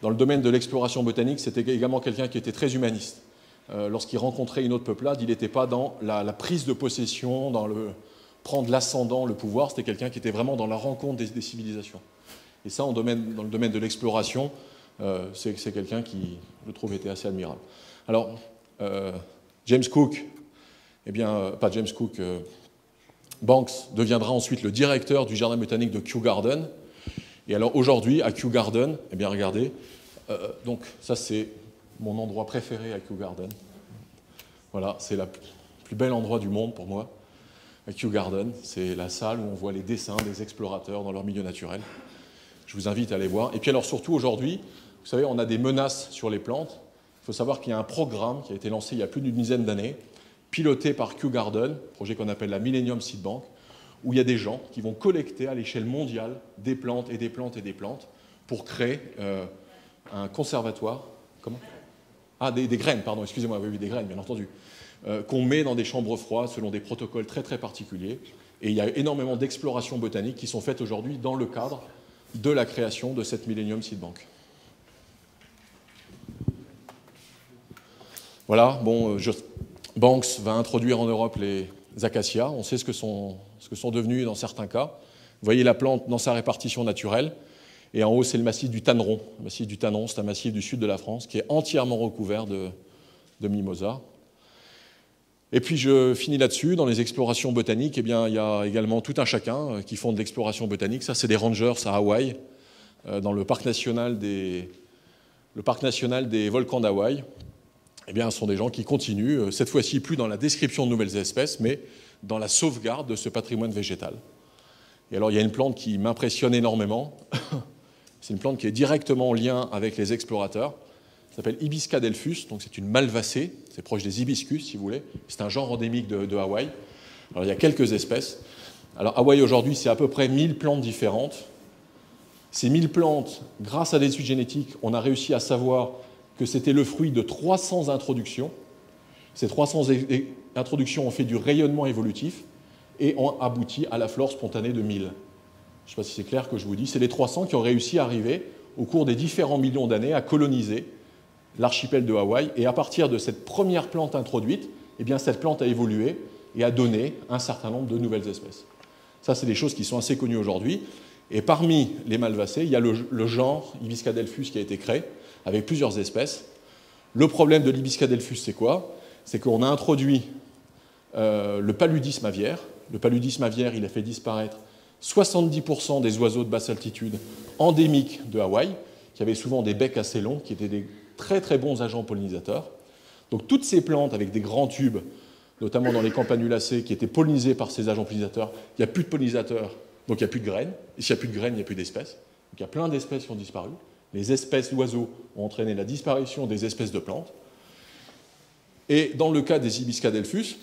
Dans le domaine de l'exploration botanique, c'était également quelqu'un qui était très humaniste. Euh, Lorsqu'il rencontrait une autre peuplade, il n'était pas dans la, la prise de possession, dans le prendre l'ascendant, le pouvoir. C'était quelqu'un qui était vraiment dans la rencontre des, des civilisations. Et ça, en domaine, dans le domaine de l'exploration, euh, c'est quelqu'un qui, je trouve, était assez admirable. Alors, euh, James Cook, eh bien, euh, pas James Cook, euh, Banks deviendra ensuite le directeur du jardin botanique de Kew Garden. Et alors aujourd'hui, à Kew Garden, eh bien regardez, euh, donc ça c'est mon endroit préféré à Kew Garden. Voilà, c'est le plus bel endroit du monde pour moi, à Kew Garden. C'est la salle où on voit les dessins des explorateurs dans leur milieu naturel. Je vous invite à aller voir. Et puis alors surtout aujourd'hui, vous savez, on a des menaces sur les plantes. Il faut savoir qu'il y a un programme qui a été lancé il y a plus d'une dizaine d'années, piloté par Kew Garden, projet qu'on appelle la Millennium Seed Bank, où il y a des gens qui vont collecter à l'échelle mondiale des plantes et des plantes et des plantes pour créer euh, un conservatoire. Comment? Ah, des, des graines, pardon, excusez-moi, oui, oui, des graines, bien entendu, euh, qu'on met dans des chambres froides selon des protocoles très très particuliers. Et il y a énormément d'explorations botaniques qui sont faites aujourd'hui dans le cadre de la création de cette Millennium Seed Bank. Voilà, bon, je, Banks va introduire en Europe les acacias. On sait ce que sont, ce que sont devenus dans certains cas. Vous voyez la plante dans sa répartition naturelle. Et en haut, c'est le massif du Tanneron. Le massif du Tanneron, c'est un massif du sud de la France qui est entièrement recouvert de, de mimosas. Et puis je finis là-dessus. Dans les explorations botaniques, eh bien, il y a également tout un chacun qui font de l'exploration botanique. Ça, c'est des rangers à Hawaï, dans le parc national des, le parc national des volcans d'Hawaï. Eh bien, ce sont des gens qui continuent, cette fois-ci plus dans la description de nouvelles espèces, mais dans la sauvegarde de ce patrimoine végétal. Et alors, il y a une plante qui m'impressionne énormément. C'est une plante qui est directement en lien avec les explorateurs. Ça s'appelle Hibisca delphus, donc c'est une malvacée, c'est proche des hibiscus, si vous voulez. C'est un genre endémique de, de Hawaï. Alors, il y a quelques espèces. Alors, Hawaï, aujourd'hui, c'est à peu près mille plantes différentes. Ces mille plantes, grâce à des études génétiques, on a réussi à savoir que c'était le fruit de trois cents introductions. Ces trois cents introductions ont fait du rayonnement évolutif et ont abouti à la flore spontanée de mille. Je ne sais pas si c'est clair que je vous dis. C'est les trois cents qui ont réussi à arriver, au cours des différents millions d'années, à coloniser l'archipel de Hawaï. Et à partir de cette première plante introduite, eh bien, cette plante a évolué et a donné un certain nombre de nouvelles espèces. Ça, c'est des choses qui sont assez connues aujourd'hui. Et parmi les malvacées, il y a le, le genre Hibisca delphus qui a été créé, avec plusieurs espèces. Le problème de l'Hibisca delphus, c'est quoi? C'est qu'on a introduit euh, le paludisme aviaire. Le paludisme aviaire, il a fait disparaître soixante-dix pour cent des oiseaux de basse altitude endémiques de Hawaï, qui avaient souvent des becs assez longs, qui étaient des très très bons agents pollinisateurs. Donc toutes ces plantes avec des grands tubes, notamment dans les campanulacées, qui étaient pollinisées par ces agents pollinisateurs, il n'y a plus de pollinisateurs, donc il n'y a plus de graines. Et s'il n'y a plus de graines, il n'y a plus d'espèces. Donc il y a plein d'espèces qui ont disparu. Les espèces d'oiseaux ont entraîné la disparition des espèces de plantes. Et dans le cas des Hibisca delphus,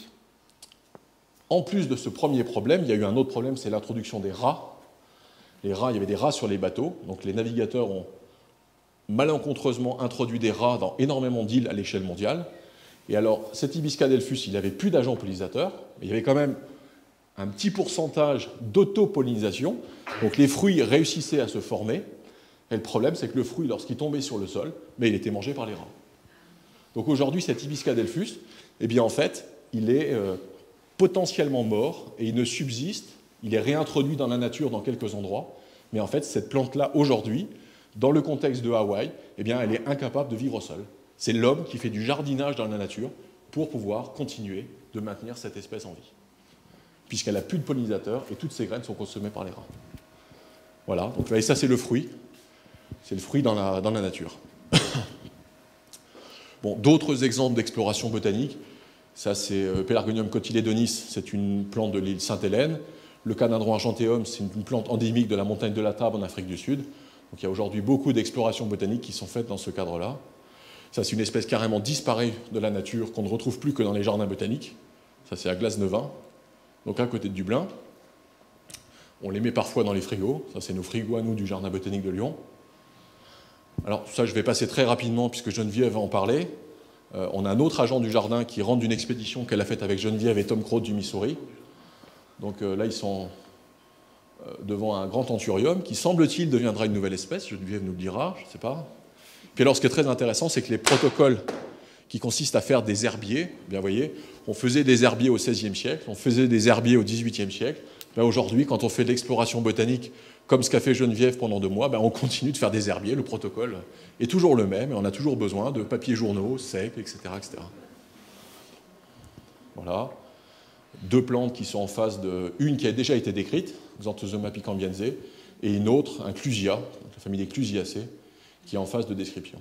en plus de ce premier problème, il y a eu un autre problème, c'est l'introduction des rats. Les rats, il y avait des rats sur les bateaux, donc les navigateurs ont malencontreusement introduit des rats dans énormément d'îles à l'échelle mondiale. Et alors, cet Hibisca delphus, il n'avait plus d'agents pollinisateurs, mais il y avait quand même un petit pourcentage d'autopollinisation, donc les fruits réussissaient à se former. Et le problème, c'est que le fruit, lorsqu'il tombait sur le sol, mais il était mangé par les rats. Donc aujourd'hui, cet Hibisca delphus, eh bien en fait, il est euh, potentiellement mort et il ne subsiste, il est réintroduit dans la nature dans quelques endroits, mais en fait, cette plante-là, aujourd'hui, dans le contexte de Hawaï, eh bien, elle est incapable de vivre au sol. C'est l'homme qui fait du jardinage dans la nature pour pouvoir continuer de maintenir cette espèce en vie, puisqu'elle n'a plus de pollinisateurs et toutes ses graines sont consommées par les rats. Voilà, donc et ça c'est le fruit. C'est le fruit dans la, dans la nature. Bon, d'autres exemples d'exploration botanique, ça c'est euh, Pelargonium cotylédonis, c'est une plante de l'île Sainte-Hélène. Le Canadron argenteum, c'est une plante endémique de la montagne de la Table en Afrique du Sud. Donc il y a aujourd'hui beaucoup d'explorations botaniques qui sont faites dans ce cadre-là. Ça c'est une espèce carrément disparue de la nature qu'on ne retrouve plus que dans les jardins botaniques. Ça c'est à Glasnevin, donc à côté de Dublin. On les met parfois dans les frigos. Ça c'est nos frigos à nous du jardin botanique de Lyon. Alors ça, je vais passer très rapidement puisque Geneviève va en parler. Euh, on a un autre agent du jardin qui rentre d'une expédition qu'elle a faite avec Geneviève et Tom Crow du Missouri. Donc euh, là, ils sont euh, devant un grand anthurium qui, semble-t-il, deviendra une nouvelle espèce. Geneviève nous le dira, je ne sais pas. Puis alors, ce qui est très intéressant, c'est que les protocoles qui consistent à faire des herbiers, bien vous voyez, on faisait des herbiers au seizième siècle, on faisait des herbiers au dix-huitième siècle. Ben aujourd'hui, quand on fait de l'exploration botanique, comme ce qu'a fait Geneviève pendant deux mois, ben on continue de faire des herbiers, le protocole est toujours le même, et on a toujours besoin de papiers journaux, secs, et cetera, et cetera. Voilà. Deux plantes qui sont en phase de... Une qui a déjà été décrite, Xanthosoma piquambiense, et une autre, un Clusia, la famille des Clusiacées, qui est en phase de description.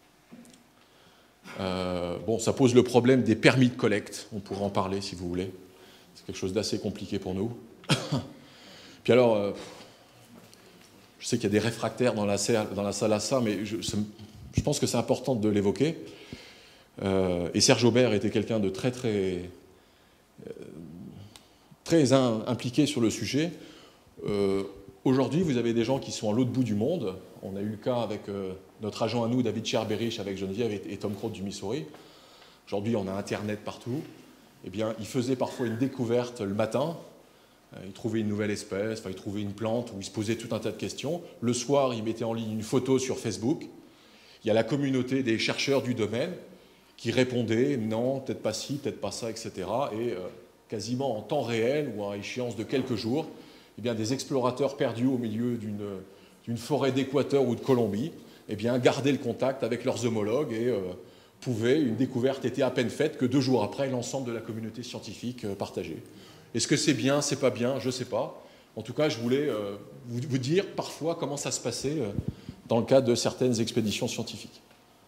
Euh, bon, ça pose le problème des permis de collecte, on pourra en parler si vous voulez. C'est quelque chose d'assez compliqué pour nous. Puis alors, euh, je sais qu'il y a des réfractaires dans la salle, dans la salle à ça, mais je, je pense que c'est important de l'évoquer. Euh, et Serge Aubert était quelqu'un de très, très, euh, très in, impliqué sur le sujet. Euh, Aujourd'hui, vous avez des gens qui sont à l'autre bout du monde. On a eu le cas avec euh, notre agent à nous, David Cherberich, avec Geneviève et, et Tom Crote du Missouri. Aujourd'hui, on a Internet partout. Eh bien, il faisait parfois une découverte le matin. Euh, il trouvait une nouvelle espèce, enfin, il trouvait une plante où il se posait tout un tas de questions. Le soir, il mettait en ligne une photo sur Facebook. Il y a la communauté des chercheurs du domaine qui répondaient non, peut-être pas ci, peut-être pas ça, et cetera. Et euh, quasiment en temps réel ou à échéance de quelques jours, eh bien, des explorateurs perdus au milieu d'une forêt d'Équateur ou de Colombie eh bien, gardaient le contact avec leurs homologues et euh, pouvaient, une découverte était à peine faite que deux jours après, l'ensemble de la communauté scientifique euh, partageait. Est-ce que c'est bien, c'est pas bien, je ne sais pas. En tout cas, je voulais euh, vous, vous dire parfois comment ça se passait euh, dans le cadre de certaines expéditions scientifiques.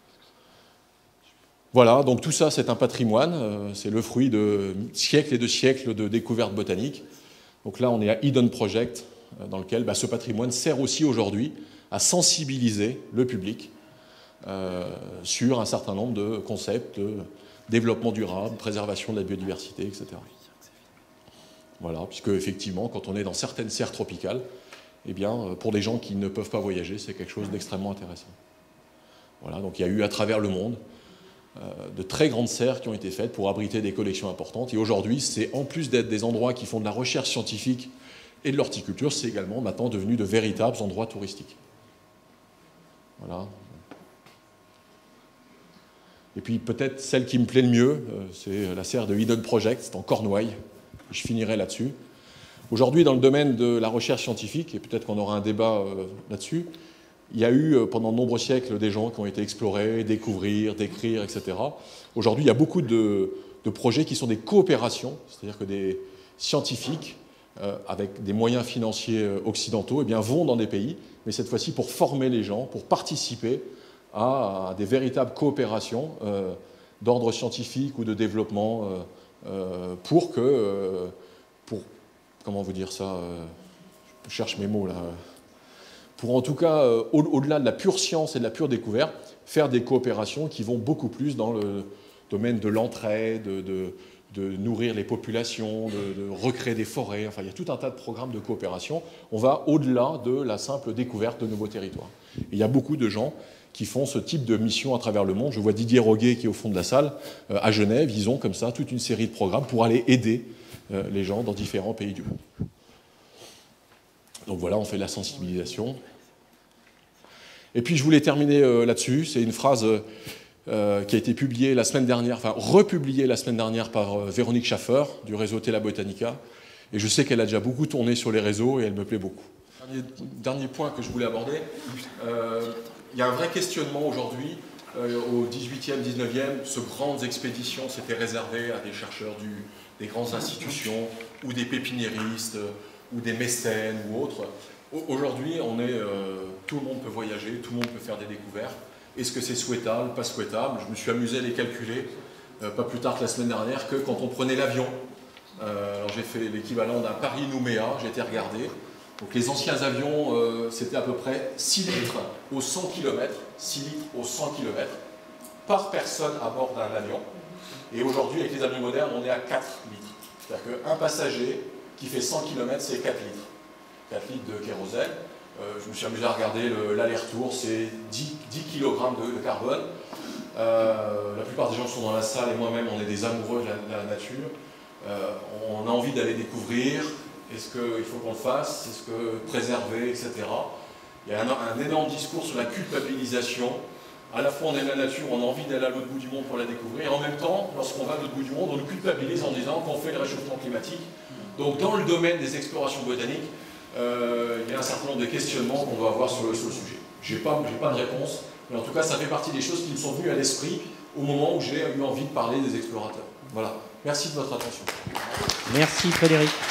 Voilà, donc tout ça, c'est un patrimoine, euh, c'est le fruit de siècles et de siècles de découvertes botaniques. Donc là, on est à Eden Project, dans lequel bah, ce patrimoine sert aussi aujourd'hui à sensibiliser le public euh, sur un certain nombre de concepts de développement durable, préservation de la biodiversité, et cetera. Voilà, puisque effectivement, quand on est dans certaines serres tropicales, eh bien, pour des gens qui ne peuvent pas voyager, c'est quelque chose d'extrêmement intéressant. Voilà, donc il y a eu à travers le monde de très grandes serres qui ont été faites pour abriter des collections importantes. Et aujourd'hui, c'est en plus d'être des endroits qui font de la recherche scientifique et de l'horticulture, c'est également maintenant devenu de véritables endroits touristiques. Voilà. Et puis peut-être celle qui me plaît le mieux, c'est la serre de Eden Project, c'est en Cornouailles. Je finirai là-dessus. Aujourd'hui, dans le domaine de la recherche scientifique, et peut-être qu'on aura un débat là-dessus, il y a eu pendant de nombreux siècles des gens qui ont été explorés, découvrir, décrire, et cetera. Aujourd'hui, il y a beaucoup de, de projets qui sont des coopérations, c'est-à-dire que des scientifiques, euh, avec des moyens financiers occidentaux, eh bien, vont dans des pays, mais cette fois-ci pour former les gens, pour participer à, à des véritables coopérations euh, d'ordre scientifique ou de développement, euh, euh, pour que, euh, pour, comment vous dire ça, euh, je cherche mes mots là, pour en tout cas, euh, au-delà de la pure science et de la pure découverte, faire des coopérations qui vont beaucoup plus dans le domaine de l'entraide, de, de, de nourrir les populations, de, de recréer des forêts. Enfin, il y a tout un tas de programmes de coopération. On va au-delà de la simple découverte de nouveaux territoires. Et il y a beaucoup de gens qui font ce type de mission à travers le monde. Je vois Didier Roguet qui est au fond de la salle, euh, à Genève. Ils ont comme ça toute une série de programmes pour aller aider euh, les gens dans différents pays du monde. Donc voilà, on fait de la sensibilisation. Et puis je voulais terminer euh, là-dessus. C'est une phrase euh, qui a été publiée la semaine dernière, enfin republiée la semaine dernière par euh, Véronique Schaffer du réseau Tela Botanica. Et je sais qu'elle a déjà beaucoup tourné sur les réseaux et elle me plaît beaucoup. Dernier, dernier point que je voulais aborder. Euh, il y a un vrai questionnement aujourd'hui. Euh, au dix-huitième, dix-neuvième, ce grandes expéditions s'étaient réservées à des chercheurs du, des grandes institutions ou des pépiniéristes, ou des mécènes ou autres. Aujourd'hui, on est, euh, tout le monde peut voyager, tout le monde peut faire des découvertes. Est-ce que c'est souhaitable, pas souhaitable? Je me suis amusé à les calculer, euh, pas plus tard que la semaine dernière, que quand on prenait l'avion. Euh, alors j'ai fait l'équivalent d'un Paris-Nouméa, j'ai été regardé. Donc les anciens avions, euh, c'était à peu près six litres au cent kilomètres, six litres au cent kilomètres par personne à bord d'un avion. Et aujourd'hui, avec les avions modernes, on est à quatre litres. C'est-à-dire qu'un passager qui fait cent kilomètres, c'est quatre litres. quatre litres de kérosène. Euh, je me suis amusé à regarder l'aller-retour, c'est dix kilogrammes de, de carbone. Euh, la plupart des gens sont dans la salle, et moi-même, on est des amoureux de la, de la nature. Euh, on a envie d'aller découvrir. Est-ce qu'il faut qu'on le fasse? Est-ce que préserver, et cetera. Il y a un, un énorme discours sur la culpabilisation À la fois, on aime la nature, on a envie d'aller à l'autre bout du monde pour la découvrir, et en même temps, lorsqu'on va à l'autre bout du monde, on nous culpabilise en disant qu'on fait le réchauffement climatique. Donc, dans le domaine des explorations botaniques, euh, il y a un certain nombre de questionnements qu'on doit avoir sur le, sur le sujet. Je n'ai pas, j'ai pas de réponse, mais en tout cas, ça fait partie des choses qui me sont venues à l'esprit au moment où j'ai eu envie de parler des explorateurs. Voilà. Merci de votre attention. Merci Frédéric.